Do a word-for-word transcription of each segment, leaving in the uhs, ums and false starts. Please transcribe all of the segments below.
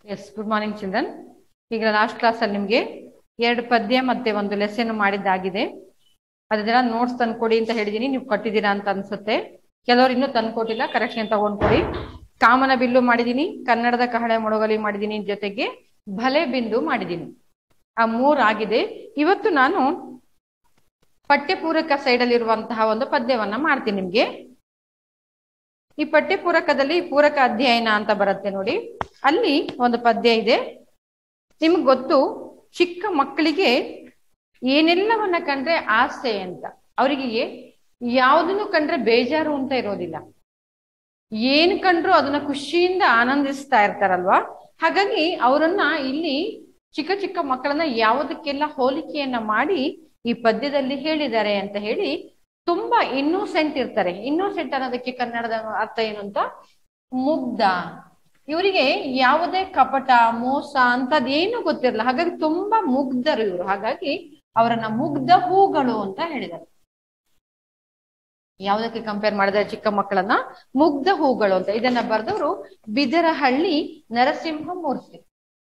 S good morning children. ಈಗ last class ಅಲ್ಲಿ ನಿಮ್ಗೆ ಎರಡು ಪದ್ಯ ಮತ್ತೆ ಒಂದು ಲೆಸನ್ ಮಾಡಿದ್ದಾಗಿದೆ. ಅದೆಲ್ಲ ನೋಟ್ಸ್ ತಂದ್ಕೊಡಿ ಅಂತ ಹೇಳಿದೀನಿ, ನೀವು ಕೊಟ್ಟಿದ್ದೀರಾ ಅಂತ ಅನ್ಸುತ್ತೆ. ಕೆಲವರು ಇನ್ನೂ ತಂದ್ಕೊಟ್ಟಿಲ್ಲ, ಕರೆಕ್ಷನ್ ತಗೊಂಡ್ಕೊಡಿ. ಕಾಮನ ಬಿಲ್ಲು ಮಾಡಿದೀನಿ, ಕನ್ನಡದ ಕಹಳೆ ಮೊಳಗಲಿ ಮಾಡಿದೀನಿ, ಜೊತೆಗೆ ಭಲೆ ಬಿಂದು ಮಾಡಿದೀನಿ. ಆ ಮೂರ್ ಆಗಿದೆ. ಇವತ್ತು ನಾನು ಪಠ್ಯಪೂರಕ ಸೈಡ್ ಅಲ್ಲಿ ಇರುವಂತಹ ಒಂದು ಪದ್ಯವನ್ನ ಮಾಡ್ತೀನಿ ನಿಮ್ಗೆ. ಈ ಪಠ್ಯಪೂರಕದಲ್ಲಿ ಪೂರಕ ಅಧ್ಯಯನ ಅಂತ ಬರುತ್ತೆ ನೋಡಿ, ಅಲ್ಲಿ ಒಂದು ಪದ್ಯ ಇದೆ. ನಿಮ್ಗೆ ಗೊತ್ತು, ಚಿಕ್ಕ ಮಕ್ಕಳಿಗೆ ಏನೆಲ್ಲವನ್ನ ಕಂಡ್ರೆ ಆಸೆ ಅಂತ, ಅವರಿಗೆ ಯಾವುದನ್ನು ಕಂಡ್ರೆ ಬೇಜಾರು ಅಂತ ಇರೋದಿಲ್ಲ. ಏನ್ ಕಂಡ್ರು ಅದನ್ನ ಖುಷಿಯಿಂದ ಆನಂದಿಸ್ತಾ ಇರ್ತಾರಲ್ವಾ. ಹಾಗಾಗಿ ಅವರನ್ನ ಇಲ್ಲಿ ಚಿಕ್ಕ ಚಿಕ್ಕ ಮಕ್ಕಳನ್ನ ಯಾವುದಕ್ಕೆಲ್ಲ ಹೋಲಿಕೆಯನ್ನ ಮಾಡಿ ಈ ಪದ್ಯದಲ್ಲಿ ಹೇಳಿದ್ದಾರೆ ಅಂತ ಹೇಳಿ, ತುಂಬಾ ಇನ್ನೋಸೆಂಟ್ ಇರ್ತಾರೆ. ಇನ್ನೋಸೆಂಟ್ ಅನ್ನೋದಕ್ಕೆ ಕನ್ನಡದ ಅರ್ಥ ಏನು ಅಂತ, ಮುಗ್ಧ. ಇವರಿಗೆ ಯಾವುದೇ ಕಪಟ ಮೋಸ ಅಂತದೇನು ಗೊತ್ತಿರಲ್ಲ. ಹಾಗಾಗಿ ತುಂಬಾ ಮುಗ್ಧರು ಇವರು. ಹಾಗಾಗಿ ಅವರನ್ನ ಮುಗ್ಧ ಹೂಗಳು ಅಂತ ಹೇಳಿದ್ದಾರೆ. ಯಾವುದಕ್ಕೆ ಕಂಪೇರ್ ಮಾಡಿದ್ರೆ ಚಿಕ್ಕ ಮಕ್ಕಳನ್ನ ಮುಗ್ಧ ಹೂಗಳು ಅಂತ. ಇದನ್ನ ಬರೆದವರು ಬಿದರಹಳ್ಳಿ ನರಸಿಂಹಮೂರ್ತಿ.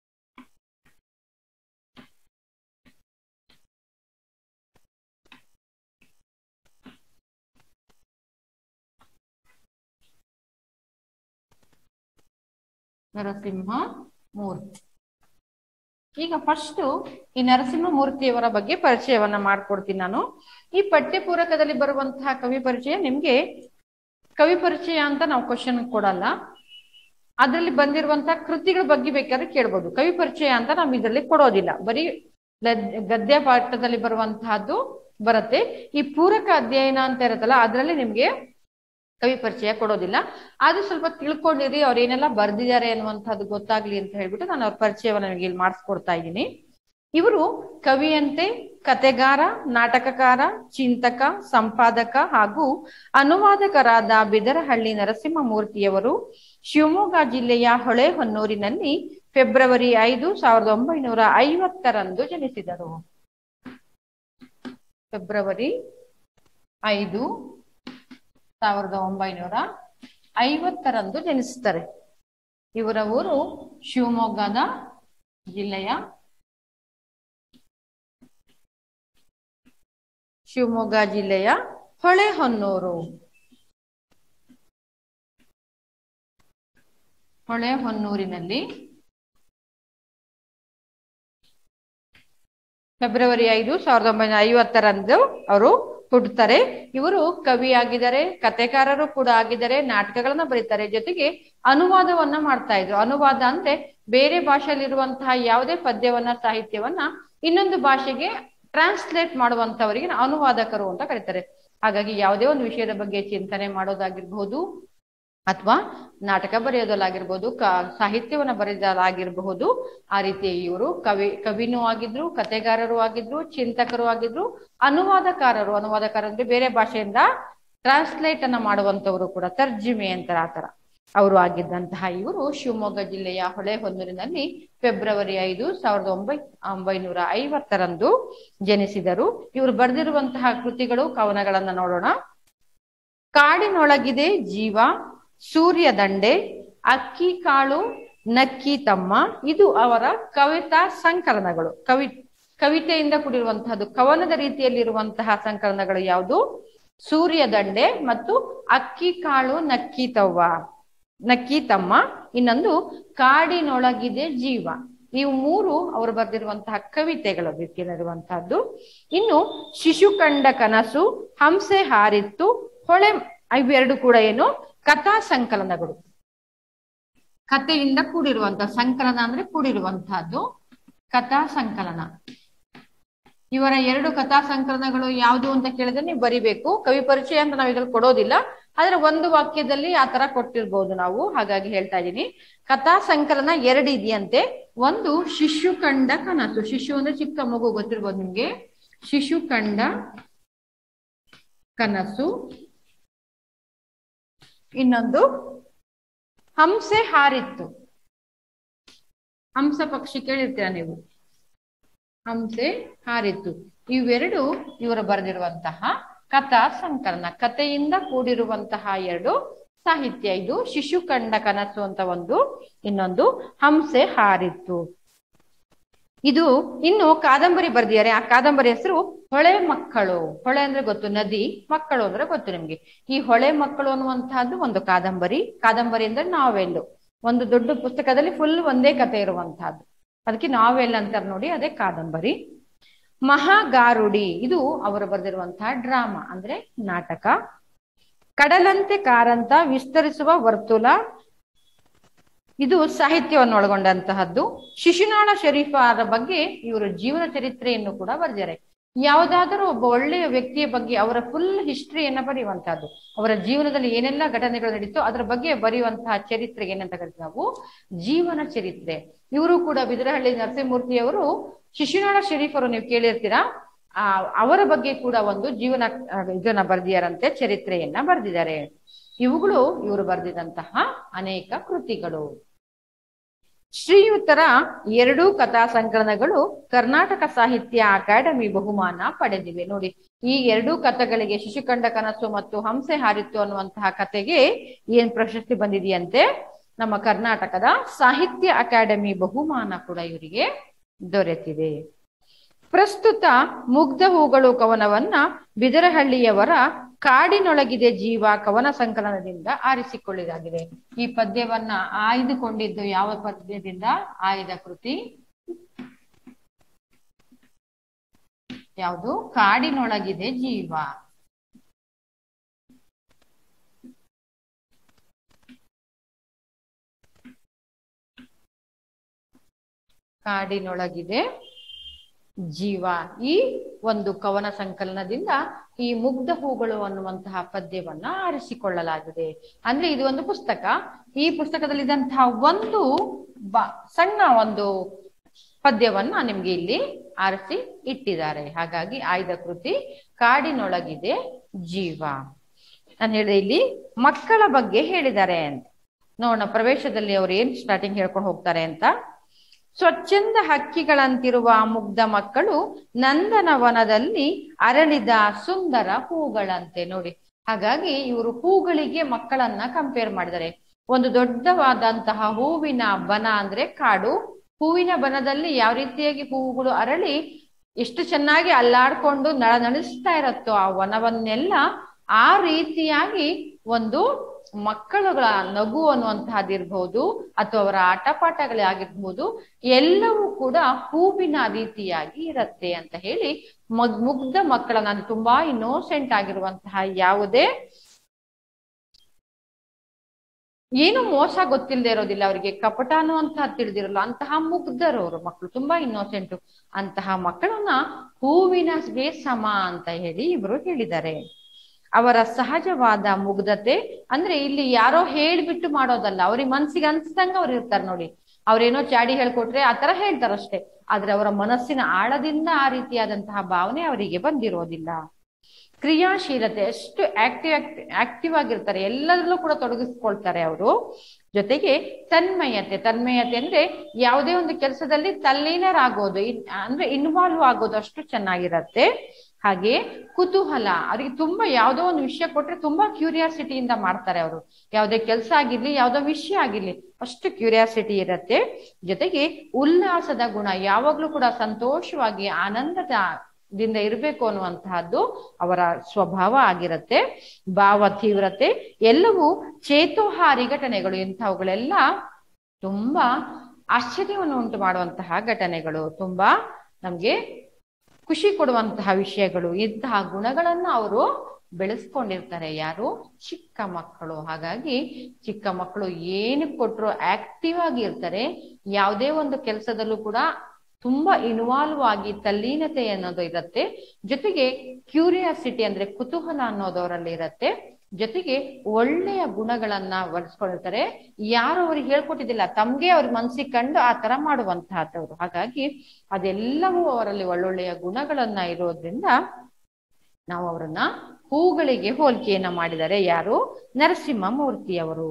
ನರಸಿಂಹ ಮೂರ್ತಿ. ಈಗ ಫಸ್ಟ್ ಈ ನರಸಿಂಹ ಮೂರ್ತಿಯವರ ಬಗ್ಗೆ ಪರಿಚಯವನ್ನ ಮಾಡ್ಕೊಡ್ತೀನಿ ನಾನು. ಈ ಪಠ್ಯಪೂರಕದಲ್ಲಿ ಬರುವಂತಹ ಕವಿ ಪರಿಚಯ ನಿಮ್ಗೆ ಕವಿ ಪರಿಚಯ ಅಂತ ನಾವು ಕ್ವಶನ್ ಕೊಡಲ್ಲ. ಅದರಲ್ಲಿ ಬಂದಿರುವಂತಹ ಕೃತಿಗಳ ಬಗ್ಗೆ ಬೇಕಾದ್ರೆ ಕೇಳ್ಬೋದು. ಕವಿ ಪರಿಚಯ ಅಂತ ನಾವು ಇದರಲ್ಲಿ ಕೊಡೋದಿಲ್ಲ, ಬರೀ ಗದ್ಯ ಪಾಠದಲ್ಲಿ ಬರುವಂತಹದ್ದು ಬರುತ್ತೆ. ಈ ಪೂರಕ ಅಧ್ಯಯನ ಅಂತ ಇರುತ್ತಲ್ಲ, ಅದರಲ್ಲಿ ನಿಮ್ಗೆ ಕವಿ ಪರಿಚಯ ಕೊಡೋದಿಲ್ಲ. ಆದ್ರೂ ಸ್ವಲ್ಪ ತಿಳ್ಕೊಂಡಿರಿ, ಅವ್ರು ಏನೆಲ್ಲ ಬರ್ದಿದ್ದಾರೆ ಅನ್ನುವಂಥದ್ದು ಗೊತ್ತಾಗ್ಲಿ ಅಂತ ಹೇಳ್ಬಿಟ್ಟು ನಾನು ಅವ್ರ ಪರಿಚಯವನ್ನ ನಿಮಗೆ ಇಲ್ಲಿ ಮಾಡಿಸ್ಕೊಡ್ತಾ ಇದ್ದೀನಿ. ಇವರು ಕವಿಯಂತೆ, ಕತೆಗಾರ, ನಾಟಕಕಾರ, ಚಿಂತಕ, ಸಂಪಾದಕ ಹಾಗೂ ಅನುವಾದಕರಾದ ಬಿದರಹಳ್ಳಿ ನರಸಿಂಹಮೂರ್ತಿಯವರು ಶಿವಮೊಗ್ಗ ಜಿಲ್ಲೆಯ ಹೊಳೆಹೊನ್ನೂರಿನಲ್ಲಿ ಫೆಬ್ರವರಿ ಐದು ಸಾವಿರದ ಒಂಬೈನೂರ ಐವತ್ತರಂದು ಜನಿಸಿದರು. ಫೆಬ್ರವರಿ ಐದು ಸಾವಿರದ ಒಂಬೈನೂರ ಐವತ್ತರಂದು ಜನಿಸುತ್ತಾರೆ. ಇವರ ಊರು ಶಿವಮೊಗ್ಗದ ಜಿಲ್ಲೆಯ ಶಿವಮೊಗ್ಗ ಜಿಲ್ಲೆಯ ಹೊಳೆಹೊನ್ನೂರು. ಹೊಳೆಹೊನ್ನೂರಿನಲ್ಲಿ ಫೆಬ್ರವರಿ ಐದು ಸಾವಿರದ ಒಂಬೈನೂರ ಐವತ್ತರಂದು ಅವರು ಹುಟ್ಟುತ್ತಾರೆ. ಇವರು ಕವಿ ಆಗಿದ್ದಾರೆ, ಕತೆಕಾರರು ಕೂಡ ಆಗಿದ್ದಾರೆ, ನಾಟಕಗಳನ್ನ ಬರೀತಾರೆ, ಜೊತೆಗೆ ಅನುವಾದವನ್ನ ಮಾಡ್ತಾ ಇದ್ರು. ಅನುವಾದ ಅಂದ್ರೆ ಬೇರೆ ಭಾಷೆಯಲ್ಲಿರುವಂತಹ ಯಾವುದೇ ಪದ್ಯವನ್ನ, ಸಾಹಿತ್ಯವನ್ನ ಇನ್ನೊಂದು ಭಾಷೆಗೆ ಟ್ರಾನ್ಸ್ಲೇಟ್ ಮಾಡುವಂತವರಿಗೆ ಅನುವಾದಕರು ಅಂತ ಕರೀತಾರೆ. ಹಾಗಾಗಿ ಯಾವುದೇ ಒಂದು ವಿಷಯದ ಬಗ್ಗೆ ಚಿಂತನೆ ಮಾಡೋದಾಗಿರ್ಬಹುದು, ಅಥವಾ ನಾಟಕ ಬರೆಯೋದಲ್ಲಾಗಿರ್ಬೋದು, ಕ ಸಾಹಿತ್ಯವನ್ನ ಬರೆಯೋದಾಗಿರಬಹುದು, ಆ ರೀತಿ ಇವರು ಕವಿ ಕವಿನೂ ಆಗಿದ್ರು, ಕತೆಗಾರರು ಆಗಿದ್ರು, ಚಿಂತಕರು ಆಗಿದ್ರು, ಅನುವಾದಕಾರರು. ಅನುವಾದಕಾರ ಅಂದ್ರೆ ಬೇರೆ ಭಾಷೆಯಿಂದ ಟ್ರಾನ್ಸ್ಲೇಟ್ ಅನ್ನ ಮಾಡುವಂತವರು ಕೂಡ, ತರ್ಜಿಮೆ ಅಂತಾರೆ, ಆತರ ಅವರು ಆಗಿದ್ದಂತಹ ಇವರು ಶಿವಮೊಗ್ಗ ಜಿಲ್ಲೆಯ ಹೊಳೆಹೊನ್ನೂರಿನಲ್ಲಿ ಫೆಬ್ರವರಿ ಐದು ಸಾವಿರದ ಒಂಬೈ ಒಂಬೈನೂರ ಐವತ್ತರಂದು ಜನಿಸಿದರು. ಇವರು ಬರೆದಿರುವಂತಹ ಕೃತಿಗಳು, ಕವನಗಳನ್ನ ನೋಡೋಣ. ಕಾಡಿನೊಳಗಿದೆ ಜೀವ, ಸೂರ್ಯ ದಂಡೆ, ಅಕ್ಕಿ ಕಾಳು, ನಕ್ಕಿ ತಮ್ಮ. ಇದು ಅವರ ಕವಿತಾ ಸಂಕಲನಗಳು. ಕವಿ ಕವಿತೆಯಿಂದ ಕೂಡಿರುವಂತಹದ್ದು, ಕವನದ ರೀತಿಯಲ್ಲಿರುವಂತಹ ಸಂಕಲನಗಳು ಯಾವುದು? ಸೂರ್ಯ ದಂಡೆ ಮತ್ತು ಅಕ್ಕಿ ಕಾಳು, ನಕ್ಕಿ ತವ್ವ ನಕ್ಕಿ ತಮ್ಮ. ಇನ್ನೊಂದು ಕಾಡಿನೊಳಗಿದೆ ಜೀವ. ಇವು ಮೂರು ಅವರು ಬರೆದಿರುವಂತಹ ಕವಿತೆಗಳ ರೀತಿಯಲ್ಲಿರುವಂತಹದ್ದು. ಇನ್ನು ಶಿಶು ಕಂಡ ಕನಸು, ಹಂಸೆ ಹಾರಿತ್ತು, ಹೊಳೆ, ಇವೆರಡು ಕೂಡ ಏನು ಕಥಾ ಸಂಕಲನಗಳು. ಕಥೆಯಿಂದ ಕೂಡಿರುವಂತಹ, ಸಂಕಲನ ಅಂದ್ರೆ ಕೂಡಿರುವಂತಹದ್ದು, ಕಥಾ ಸಂಕಲನ. ಇವರ ಎರಡು ಕಥಾ ಸಂಕಲನಗಳು ಯಾವುದು ಅಂತ ಕೇಳಿದ್ರೆ ನೀವು ಬರಿಬೇಕು. ಕವಿ ಪರಿಚಯ ಅಂತ ನಾವು ಇದ್ರಲ್ಲಿ ಕೊಡೋದಿಲ್ಲ, ಆದ್ರೆ ಒಂದು ವಾಕ್ಯದಲ್ಲಿ ಆ ತರ ಕೊಟ್ಟಿರ್ಬೋದು ನಾವು, ಹಾಗಾಗಿ ಹೇಳ್ತಾ ಇದ್ದೀನಿ. ಕಥಾ ಸಂಕಲನ ಎರಡು ಇದೆಯಂತೆ. ಒಂದು ಶಿಶು ಕಂಡ ಕನಸು. ಶಿಶು ಅಂದ್ರೆ ಚಿಕ್ಕ ಮಗು, ಗೊತ್ತಿರ್ಬೋದು ನಿಮ್ಗೆ. ಶಿಶು ಕಂಡ ಕನಸು. ಇನ್ನೊಂದು ಹಂಸೆ ಹಾರಿತ್ತು. ಹಂಸ ಪಕ್ಷಿ ಕೇಳಿರ್ತೀರ ನೀವು, ಹಂಸೆ ಹಾರಿತ್ತು. ಇವೆರಡು ಇವರು ಬರೆದಿರುವಂತಹ ಕಥಾ ಸಂಕಲನ, ಕಥೆಯಿಂದ ಕೂಡಿರುವಂತಹ ಎರಡು ಸಾಹಿತ್ಯ. ಇದು ಶಿಶು ಕಂಡ ಕನಸು ಅಂತ ಒಂದು, ಇನ್ನೊಂದು ಹಂಸೆ ಹಾರಿತ್ತು. ಇದು ಇನ್ನು ಕಾದಂಬರಿ ಬರ್ದಿದ್ದಾರೆ. ಆ ಕಾದಂಬರಿ ಹೆಸರು ಹೊಳೆ ಮಕ್ಕಳು. ಹೊಳೆ ಅಂದ್ರೆ ಗೊತ್ತು, ನದಿ, ಮಕ್ಕಳು ಅಂದ್ರೆ ಗೊತ್ತು ನಿಮ್ಗೆ. ಈ ಹೊಳೆ ಮಕ್ಕಳು ಅನ್ನುವಂತಹದ್ದು ಒಂದು ಕಾದಂಬರಿ. ಕಾದಂಬರಿ ಅಂದ್ರೆ ನಾವೆಲ್ಲು, ಒಂದು ದೊಡ್ಡ ಪುಸ್ತಕದಲ್ಲಿ ಫುಲ್ ಒಂದೇ ಕಥೆ ಇರುವಂತಹದ್ದು, ಅದಕ್ಕೆ ನಾವೆಲ್ ಅಂತಾರೆ ನೋಡಿ, ಅದೇ ಕಾದಂಬರಿ. ಮಹಾಗಾರುಡಿ, ಇದು ಅವರು ಬರೆದಿರುವಂತಹ ಡ್ರಾಮಾ ಅಂದ್ರೆ ನಾಟಕ. ಕಡಲಂತೆ ಕಾರಂತ ವಿಸ್ತರಿಸುವ ವರ್ತುಲ, ಇದು ಸಾಹಿತ್ಯವನ್ನು ಒಳಗೊಂಡಂತಹದ್ದು. ಶಿಶುನಾಳ ಶರೀಫರ ಬಗ್ಗೆ ಇವರು ಜೀವನ ಚರಿತ್ರೆಯನ್ನು ಕೂಡ ಬರೆದಿದ್ದಾರೆ. ಯಾವುದಾದರೂ ಒಬ್ಬ ಒಳ್ಳೆಯ ವ್ಯಕ್ತಿಯ ಬಗ್ಗೆ ಅವರ ಫುಲ್ ಹಿಸ್ಟ್ರಿಯನ್ನ ಬರೆಯುವಂತಹದ್ದು, ಅವರ ಜೀವನದಲ್ಲಿ ಏನೆಲ್ಲ ಘಟನೆಗಳು ನಡೀತೋ ಅದರ ಬಗ್ಗೆ ಬರೆಯುವಂತಹ ಚರಿತ್ರೆಗೆ ಏನಂತ ಕರಿತೀವಿ ನಾವು, ಜೀವನ ಚರಿತ್ರೆ. ಇವರು ಕೂಡ ಬಿದರಹಳ್ಳಿ ನರಸಿಂಹಮೂರ್ತಿಯವರು ಶಿಶುನಾಳ ಶರೀಫರು ನೀವು ಕೇಳಿರ್ತೀರಾ, ಆ ಅವರ ಬಗ್ಗೆ ಕೂಡ ಒಂದು ಜೀವನ ಇದನ್ನ ಬರೆದಿಯಾರಂತೆ, ಚರಿತ್ರೆಯನ್ನ ಬರೆದಿದ್ದಾರೆ. ಇವುಗಳು ಇವರು ಬರೆದಿದಂತಹ ಅನೇಕ ಕೃತಿಗಳು. ಶ್ರೀಯುತರ ಎರಡೂ ಕಥಾ ಸಂಕಲನಗಳು ಕರ್ನಾಟಕ ಸಾಹಿತ್ಯ ಅಕಾಡೆಮಿ ಬಹುಮಾನ ಪಡೆದಿವೆ. ನೋಡಿ, ಈ ಎರಡೂ ಕಥೆಗಳಿಗೆ, ಶಿಶುಕಂಡ ಕನಸು ಮತ್ತು ಹಂಸೆ ಹಾರಿತ್ತು ಅನ್ನುವಂತಹ ಕಥೆಗೆ ಏನ್ ಪ್ರಶಸ್ತಿ ಬಂದಿದೆಯಂತೆ, ನಮ್ಮ ಕರ್ನಾಟಕದ ಸಾಹಿತ್ಯ ಅಕಾಡೆಮಿ ಬಹುಮಾನ ಕೂಡ ಇವರಿಗೆ ದೊರೆತಿದೆ. ಪ್ರಸ್ತುತ ಮುಗ್ಧ ಹೂಗಳು ಕವನವನ್ನ ಬಿದರಹಳ್ಳಿಯವರ ಕಾಡಿನೊಳಗಿದೆ ಜೀವ ಕವನ ಸಂಕಲನದಿಂದ ಆರಿಸಿಕೊಳ್ಳಲಾಗಿದೆ. ಈ ಪದ್ಯವನ್ನ ಆಯ್ದುಕೊಂಡಿದ್ದು ಯಾವ ಪದ್ಯದಿಂದ? ಆಯ್ದ ಕೃತಿ ಯಾವುದು? ಕಾಡಿನೊಳಗಿದೆ ಜೀವ. ಕಾಡಿನೊಳಗಿದೆ ಜೀವ ಈ ಒಂದು ಕವನ ಸಂಕಲನದಿಂದ ಈ ಮುಗ್ಧ ಹೂಗಳು ಅನ್ನುವಂತಹ ಪದ್ಯವನ್ನ ಆರಿಸಿಕೊಳ್ಳಲಾಗಿದೆ. ಅಂದ್ರೆ ಇದು ಒಂದು ಪುಸ್ತಕ. ಈ ಪುಸ್ತಕದಲ್ಲಿ ಇದ್ದಂತಹ ಒಂದು ಬ ಸಣ್ಣ ಒಂದು ಪದ್ಯವನ್ನ ನಿಮ್ಗೆ ಇಲ್ಲಿ ಆರಿಸಿ ಇಟ್ಟಿದ್ದಾರೆ. ಹಾಗಾಗಿ ಆಯ್ದ ಕೃತಿ ಕಾಡಿನೊಳಗಿದೆ ಜೀವ. ನಾನು ಹೇಳಿದೆ ಇಲ್ಲಿ ಮಕ್ಕಳ ಬಗ್ಗೆ ಹೇಳಿದ್ದಾರೆ ಅಂತ. ನೋಡೋಣ ಪ್ರವೇಶದಲ್ಲಿ ಅವ್ರು ಏನ್ ಸ್ಟಾರ್ಟಿಂಗ್ ಹೇಳ್ಕೊಂಡು ಹೋಗ್ತಾರೆ ಅಂತ. ಸ್ವಚ್ಛಂದ ಹಕ್ಕಿಗಳಂತಿರುವ ಮುಗ್ಧ ಮಕ್ಕಳು ನಂದನವನದಲ್ಲಿ ಅರಳಿದ ಸುಂದರ ಹೂಗಳಂತೆ. ನೋಡಿ, ಹಾಗಾಗಿ ಇವರು ಹೂಗಳಿಗೆ ಮಕ್ಕಳನ್ನ ಕಂಪೇರ್ ಮಾಡಿದ್ದಾರೆ. ಒಂದು ದೊಡ್ಡವಾದಂತಹ ಹೂವಿನ ಬನ ಅಂದ್ರೆ ಕಾಡು, ಹೂವಿನ ಬನದಲ್ಲಿ ಯಾವ ರೀತಿಯಾಗಿ ಹೂವುಗಳು ಅರಳಿ ಎಷ್ಟು ಚೆನ್ನಾಗಿ ಅಲ್ಲಾಡ್ಕೊಂಡು ನಳನಳಿಸ್ತಾ ಇರತ್ತೋ ಆ ವನವನ್ನೆಲ್ಲ, ಆ ರೀತಿಯಾಗಿ ಒಂದು ಮಕ್ಕಳುಗಳ ನಗು ಅನ್ನುವಂತಹದ್ದಿರ್ಬಹುದು ಅಥವಾ ಅವರ ಆಟಪಾಠಗಳೇ ಆಗಿರ್ಬಹುದು, ಎಲ್ಲವೂ ಕೂಡ ಹೂವಿನ ರೀತಿಯಾಗಿ ಇರತ್ತೆ ಅಂತ ಹೇಳಿ ಮಗ್ ಮುಗ್ಧ ಮಕ್ಕಳನ್ನ, ತುಂಬಾ ಇನ್ನೋಸೆಂಟ್ ಆಗಿರುವಂತಹ, ಯಾವುದೇ ಏನು ಮೋಸ ಗೊತ್ತಿಲ್ಲದೆ ಇರೋದಿಲ್ಲ, ಅವರಿಗೆ ಕಪಟ ಅನ್ನುವಂತಹ ತಿಳಿದಿರಲ್ಲ, ಅಂತಹ ಮುಗ್ಧರು ಅವರು ಮಕ್ಕಳು, ತುಂಬಾ ಇನ್ನೋಸೆಂಟು. ಅಂತಹ ಮಕ್ಕಳನ್ನ ಹೂವಿನ ಸಮ ಅಂತ ಹೇಳಿ ಇವರು ಹೇಳಿದ್ದಾರೆ. ಅವರ ಸಹಜವಾದ ಮುಗ್ಧತೆ ಅಂದ್ರೆ ಇಲ್ಲಿ ಯಾರೋ ಹೇಳ್ಬಿಟ್ಟು ಮಾಡೋದಲ್ಲ, ಅವ್ರಿಗೆ ಮನ್ಸಿಗೆ ಅನ್ಸ್ದಂಗ ಅವ್ರು ಇರ್ತಾರೆ. ನೋಡಿ, ಅವ್ರೇನೋ ಚಾಡಿ ಹೇಳ್ಕೊಟ್ರೆ ಆ ತರ ಹೇಳ್ತಾರಷ್ಟೇ, ಆದ್ರೆ ಅವರ ಮನಸ್ಸಿನ ಆಳದಿಂದ ಆ ರೀತಿಯಾದಂತಹ ಭಾವನೆ ಅವರಿಗೆ ಬಂದಿರೋದಿಲ್ಲ. ಕ್ರಿಯಾಶೀಲತೆ, ಎಷ್ಟು ಆಕ್ಟಿವ್ ಆಕ್ಟಿವ್ ಆಗಿರ್ತಾರೆ, ಎಲ್ಲದರಲ್ಲೂ ಕೂಡ ತೊಡಗಿಸ್ಕೊಳ್ತಾರೆ ಅವರು. ಜೊತೆಗೆ ತನ್ಮಯತೆ, ತನ್ಮಯತೆ ಅಂದ್ರೆ ಯಾವುದೇ ಒಂದು ಕೆಲಸದಲ್ಲಿ ತಲ್ಲೀನರಾಗೋದು, ಅಂದ್ರೆ ಇನ್ವಾಲ್ವ್ ಆಗೋದು ಅಷ್ಟು ಚೆನ್ನಾಗಿರತ್ತೆ. ಹಾಗೆ ಕುತೂಹಲ, ಅವ್ರಿಗೆ ತುಂಬಾ ಯಾವ್ದೋ ಒಂದು ವಿಷಯ ಕೊಟ್ರೆ ತುಂಬಾ ಕ್ಯೂರಿಯಾಸಿಟಿಯಿಂದ ಮಾಡ್ತಾರೆ ಅವರು. ಯಾವುದೇ ಕೆಲಸ ಆಗಿರ್ಲಿ, ಯಾವ್ದೋ ವಿಷಯ ಆಗಿರ್ಲಿ, ಅಷ್ಟು ಕ್ಯೂರಿಯಾಸಿಟಿ ಇರತ್ತೆ. ಜೊತೆಗೆ ಉಲ್ಲಾಸದ ಗುಣ, ಯಾವಾಗ್ಲೂ ಕೂಡ ಸಂತೋಷವಾಗಿ ಆನಂದದಿಂದ ಇರಬೇಕು ಅನ್ನುವಂತಹದ್ದು ಅವರ ಸ್ವಭಾವ ಆಗಿರತ್ತೆ. ಭಾವ ತೀವ್ರತೆ, ಎಲ್ಲವೂ ಚೇತೋಹಾರಿ ಘಟನೆಗಳು. ಇಂಥವುಗಳೆಲ್ಲ ತುಂಬಾ ಆಶ್ಚರ್ಯವನ್ನು ಉಂಟು ಮಾಡುವಂತಹ ಘಟನೆಗಳು, ತುಂಬಾ ನಮ್ಗೆ ಖುಷಿ ಕೊಡುವಂತಹ ವಿಷಯಗಳು. ಇಂತಹ ಗುಣಗಳನ್ನ ಅವರು ಬೆಳೆಸ್ಕೊಂಡಿರ್ತಾರೆ. ಯಾರು? ಚಿಕ್ಕ ಮಕ್ಕಳು. ಹಾಗಾಗಿ ಚಿಕ್ಕ ಮಕ್ಕಳು ಏನು ಕೊಟ್ರು ಆಕ್ಟಿವ್ ಆಗಿ ಇರ್ತಾರೆ. ಯಾವುದೇ ಒಂದು ಕೆಲಸದಲ್ಲೂ ಕೂಡ ತುಂಬಾ ಇನ್ವಾಲ್ವ್ ಆಗಿ ತಲ್ಲೀನತೆ ಅನ್ನೋದು ಇರತ್ತೆ. ಜೊತೆಗೆ ಕ್ಯೂರಿಯಾಸಿಟಿ ಅಂದ್ರೆ ಕುತೂಹಲ ಅನ್ನೋದು ಅವರಲ್ಲಿ ಇರತ್ತೆ. ಜೊತೆಗೆ ಒಳ್ಳೆಯ ಗುಣಗಳನ್ನ ಬಳಸ್ಕೊಂಡಿರ್ತಾರೆ. ಯಾರು ಅವ್ರಿಗೆ ಹೇಳ್ಕೊಟ್ಟಿದ್ದಿಲ್ಲ, ತಮ್ಗೆ ಅವ್ರ ಮನ್ಸಿಗೆ ಕಂಡು ಆ ತರ ಮಾಡುವಂತಹದ್ದವರು. ಹಾಗಾಗಿ ಅದೆಲ್ಲವೂ ಅವರಲ್ಲಿ ಒಳ್ಳೊಳ್ಳೆಯ ಗುಣಗಳನ್ನ ಇರೋದ್ರಿಂದ ನಾವು ಅವರನ್ನ ಹೂಗಳಿಗೆ ಹೋಲಿಕೆಯನ್ನ ಮಾಡಿದರೆ. ಯಾರು? ನರಸಿಂಹಮೂರ್ತಿಯವರು.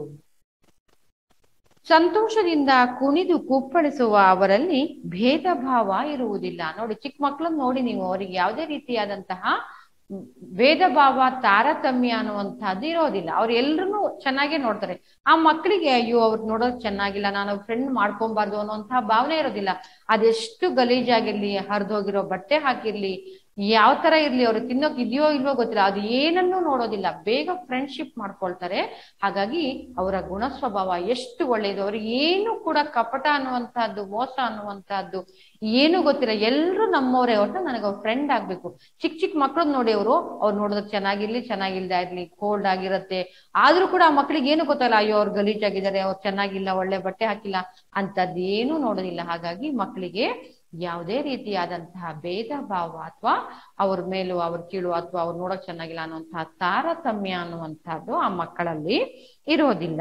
ಸಂತೋಷದಿಂದ ಕುಣಿದು ಕುಪ್ಪಳಿಸುವ ಅವರಲ್ಲಿ ಭೇದ ಭಾವ ಇರುವುದಿಲ್ಲ. ನೋಡಿ, ಚಿಕ್ಕ ಮಕ್ಕಳನ್ನ ನೋಡಿ ನೀವು, ಅವರಿಗೆ ಯಾವುದೇ ರೀತಿಯಾದಂತಹ ಭೇದ ಭಾವ ತಾರತಮ್ಯ ಅನ್ನುವಂಥದ್ದು ಇರೋದಿಲ್ಲ. ಅವ್ರು ಎಲ್ರು ಚೆನ್ನಾಗಿ ನೋಡ್ತಾರೆ. ಆ ಮಕ್ಕಳಿಗೆ ಅಯ್ಯೋ ಅವ್ರು ನೋಡೋದು ಚೆನ್ನಾಗಿಲ್ಲ, ನಾನು ಫ್ರೆಂಡ್ ಮಾಡ್ಕೊಬಾರ್ದು ಅನ್ನೋಂತಹ ಭಾವನೆ ಇರೋದಿಲ್ಲ. ಅದೆಷ್ಟು ಗಲೀಜಾಗಿರ್ಲಿ, ಹರಿದೋಗಿರೋ ಬಟ್ಟೆ ಹಾಕಿರ್ಲಿ, ಯಾವ ತರ ಇರ್ಲಿ, ಅವ್ರು ತಿನ್ನೋಕ್ ಇದೆಯೋ ಇಲ್ವೋ ಗೊತ್ತಿಲ್ಲ, ಅದು ಏನನ್ನೂ ನೋಡೋದಿಲ್ಲ, ಬೇಗ ಫ್ರೆಂಡ್ಶಿಪ್ ಮಾಡ್ಕೊಳ್ತಾರೆ. ಹಾಗಾಗಿ ಅವರ ಗುಣ ಸ್ವಭಾವ ಎಷ್ಟು ಒಳ್ಳೆಯದು. ಅವ್ರಿಗೆ ಏನು ಕೂಡ ಕಪಟ ಅನ್ನುವಂತಹದ್ದು, ಮೋಸ ಅನ್ನುವಂತಹದ್ದು ಏನು ಗೊತ್ತಿಲ್ಲ. ಎಲ್ರು ನಮ್ಮವರೇ, ಒಟ್ಟು ನನಗೆ ಅವ್ರ ಫ್ರೆಂಡ್ ಆಗ್ಬೇಕು. ಚಿಕ್ಕ ಚಿಕ್ಕ ಮಕ್ಳದ್ ನೋಡಿ, ಅವರು ಅವ್ರು ನೋಡೋದಕ್ಕೆ ಚೆನ್ನಾಗಿರ್ಲಿ ಚೆನ್ನಾಗಿಲ್ದೇ ಇರ್ಲಿ, ಕೋಲ್ಡ್ ಆಗಿರತ್ತೆ, ಆದ್ರೂ ಕೂಡ ಆ ಮಕ್ಳಿಗೆ ಏನು ಗೊತ್ತಲ್ಲ, ಅಯ್ಯೋ ಅವ್ರು ಗಲೀಜಾಗಿದ್ದಾರೆ, ಅವ್ರು ಚೆನ್ನಾಗಿಲ್ಲ, ಒಳ್ಳೆ ಬಟ್ಟೆ ಹಾಕಿಲ್ಲ ಅಂತದ್ದು ಏನು ನೋಡೋದಿಲ್ಲ. ಹಾಗಾಗಿ ಮಕ್ಕಳಿಗೆ ಯಾವುದೇ ರೀತಿಯಾದಂತಹ ಭೇದ ಭಾವ ಅಥವಾ ಅವ್ರ ಮೇಲೂ ಅವ್ರ ಕೀಳು ಅಥವಾ ಅವ್ರು ನೋಡಕ್ ಚೆನ್ನಾಗಿಲ್ಲ ಅನ್ನುವಂತಹ ತಾರತಮ್ಯ ಅನ್ನುವಂಥದ್ದು ಆ ಮಕ್ಕಳಲ್ಲಿ ಇರೋದಿಲ್ಲ.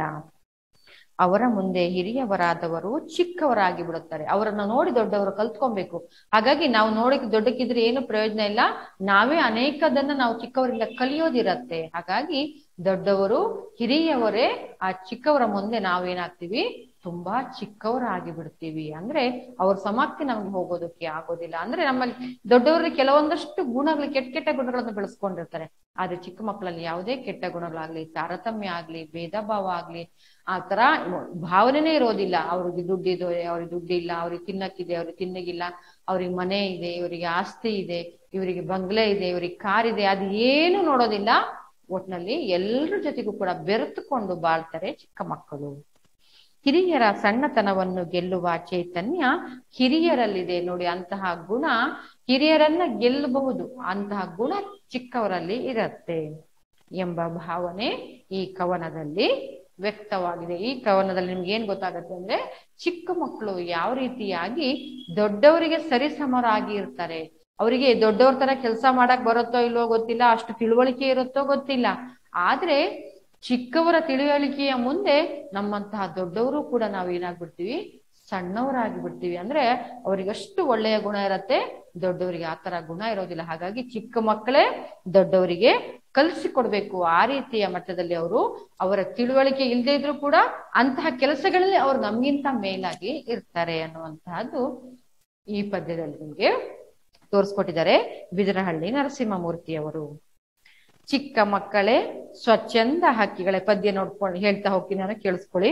ಅವರ ಮುಂದೆ ಹಿರಿಯವರಾದವರು ಚಿಕ್ಕವರಾಗಿ ಬಿಡುತ್ತಾರೆ. ಅವರನ್ನ ನೋಡಿ ದೊಡ್ಡವರು ಕಲ್ತ್ಕೊಬೇಕು. ಹಾಗಾಗಿ ನಾವು ನೋಡಕ್ಕೆ ದೊಡ್ಡಕ್ಕಿದ್ರೆ ಏನು ಪ್ರಯೋಜನ ಇಲ್ಲ, ನಾವೇ ಅನೇಕದನ್ನ ನಾವು ಚಿಕ್ಕವರಿಂದ ಕಲಿಯೋದಿರತ್ತೆ. ಹಾಗಾಗಿ ದೊಡ್ಡವರು ಹಿರಿಯವರೇ ಆ ಚಿಕ್ಕವರ ಮುಂದೆ ನಾವೇನಾಗ್ತೀವಿ, ತುಂಬಾ ಚಿಕ್ಕವರಾಗಿ ಬಿಡ್ತೀವಿ. ಅಂದ್ರೆ ಅವ್ರ ಸಮಾಪ್ತಿ ನಮ್ಗೆ ಹೋಗೋದಕ್ಕೆ ಆಗೋದಿಲ್ಲ. ಅಂದ್ರೆ ನಮ್ಮಲ್ಲಿ ದೊಡ್ಡವರಲ್ಲಿ ಕೆಲವೊಂದಷ್ಟು ಗುಣಗಳು, ಕೆಟ್ಟ ಕೆಟ್ಟ ಗುಣಗಳನ್ನು ಬೆಳೆಸ್ಕೊಂಡಿರ್ತಾರೆ. ಆದ್ರೆ ಚಿಕ್ಕ ಮಕ್ಕಳಲ್ಲಿ ಯಾವುದೇ ಕೆಟ್ಟ ಗುಣಗಳಾಗ್ಲಿ, ತಾರತಮ್ಯ ಆಗ್ಲಿ, ಭೇದ ಭಾವ ಆಗ್ಲಿ, ಆ ತರ ಭಾವನೆನೇ ಇರೋದಿಲ್ಲ. ಅವ್ರಿಗೆ ದುಡ್ಡಿದೆ, ಅವ್ರಿಗೆ ದುಡ್ಡಿಲ್ಲ, ಅವ್ರಿಗೆ ತಿನ್ನಕ್ಕಿದೆ, ಅವ್ರಿಗೆ ತಿನ್ನಗಿಲ್ಲ, ಅವ್ರಿಗೆ ಮನೆ ಇದೆ, ಇವರಿಗೆ ಆಸ್ತಿ ಇದೆ, ಇವರಿಗೆ ಬಂಗ್ಲೆ ಇದೆ, ಇವರಿಗೆ ಕಾರ್ ಇದೆ, ಅದು ಏನು ನೋಡೋದಿಲ್ಲ. ಒಟ್ನಲ್ಲಿ ಎಲ್ಲರ ಜೊತೆಗೂ ಕೂಡ ಬೆರೆತುಕೊಂಡು ಬಾಳ್ತಾರೆ ಚಿಕ್ಕ ಮಕ್ಕಳು. ಹಿರಿಯರ ಸಣ್ಣತನವನ್ನು ಗೆಲ್ಲುವ ಚೈತನ್ಯ ಹಿರಿಯರಲ್ಲಿದೆ ನೋಡಿ. ಅಂತಹ ಗುಣ ಹಿರಿಯರನ್ನ ಗೆಲ್ಲಬಹುದು, ಅಂತಹ ಗುಣ ಚಿಕ್ಕವರಲ್ಲಿ ಇರತ್ತೆ ಎಂಬ ಭಾವನೆ ಈ ಕವನದಲ್ಲಿ ವ್ಯಕ್ತವಾಗಿದೆ. ಈ ಕವನದಲ್ಲಿ ನಿಮ್ಗೆ ಏನ್ ಗೊತ್ತಾಗತ್ತೆ ಅಂದ್ರೆ, ಚಿಕ್ಕ ಮಕ್ಕಳು ಯಾವ ರೀತಿಯಾಗಿ ದೊಡ್ಡವರಿಗೆ ಸರಿಸಮರಾಗಿ ಇರ್ತಾರೆ. ಅವರಿಗೆ ದೊಡ್ಡವ್ರ ತರ ಕೆಲಸ ಮಾಡಕ್ ಬರುತ್ತೋ ಇಲ್ವೋ ಗೊತ್ತಿಲ್ಲ, ಅಷ್ಟು ತಿಳುವಳಿಕೆ ಇರುತ್ತೋ ಗೊತ್ತಿಲ್ಲ, ಆದ್ರೆ ಚಿಕ್ಕವರ ತಿಳುವಳಿಕೆಯ ಮುಂದೆ ನಮ್ಮಂತಹ ದೊಡ್ಡವರು ಕೂಡ ನಾವು ಏನಾಗ್ಬಿಡ್ತೀವಿ, ಸಣ್ಣವರಾಗಿ ಬಿಡ್ತೀವಿ. ಅಂದ್ರೆ ಅವರಿಗಷ್ಟು ಒಳ್ಳೆಯ ಗುಣ ಇರತ್ತೆ, ದೊಡ್ಡವರಿಗೆ ಆತರ ಗುಣ ಇರೋದಿಲ್ಲ. ಹಾಗಾಗಿ ಚಿಕ್ಕ ಮಕ್ಕಳೇ ದೊಡ್ಡವರಿಗೆ ಕಲಿಸಿಕೊಡ್ಬೇಕು. ಆ ರೀತಿಯ ಮಟ್ಟದಲ್ಲಿ ಅವರು ಅವರ ತಿಳುವಳಿಕೆ ಇಲ್ಲದೆ ಇದ್ರು ಕೂಡ ಅಂತಹ ಕೆಲಸಗಳಲ್ಲಿ ಅವ್ರು ನಮ್ಗಿಂತ ಮೇಲಾಗಿ ಇರ್ತಾರೆ ಅನ್ನುವಂತಹದ್ದು ಈ ಪದ್ಯದಲ್ಲಿ ನಿಮ್ಗೆ ತೋರಿಸ್ಕೊಟ್ಟಿದ್ದಾರೆ ಬಿದರಹಳ್ಳಿ ನರಸಿಂಹಮೂರ್ತಿಯವರು. ಚಿಕ್ಕ ಮಕ್ಕಳೇ ಸ್ವಚ್ಛಂದ ಹಕ್ಕಿಗಳೇ, ಪದ್ಯ ನೋಡ್ಕೊಂಡು ಹೇಳ್ತಾ ಹೋಗ್ತೀನಿ, ನಾನು ಕೇಳಿಸ್ಕೊಳ್ಳಿ.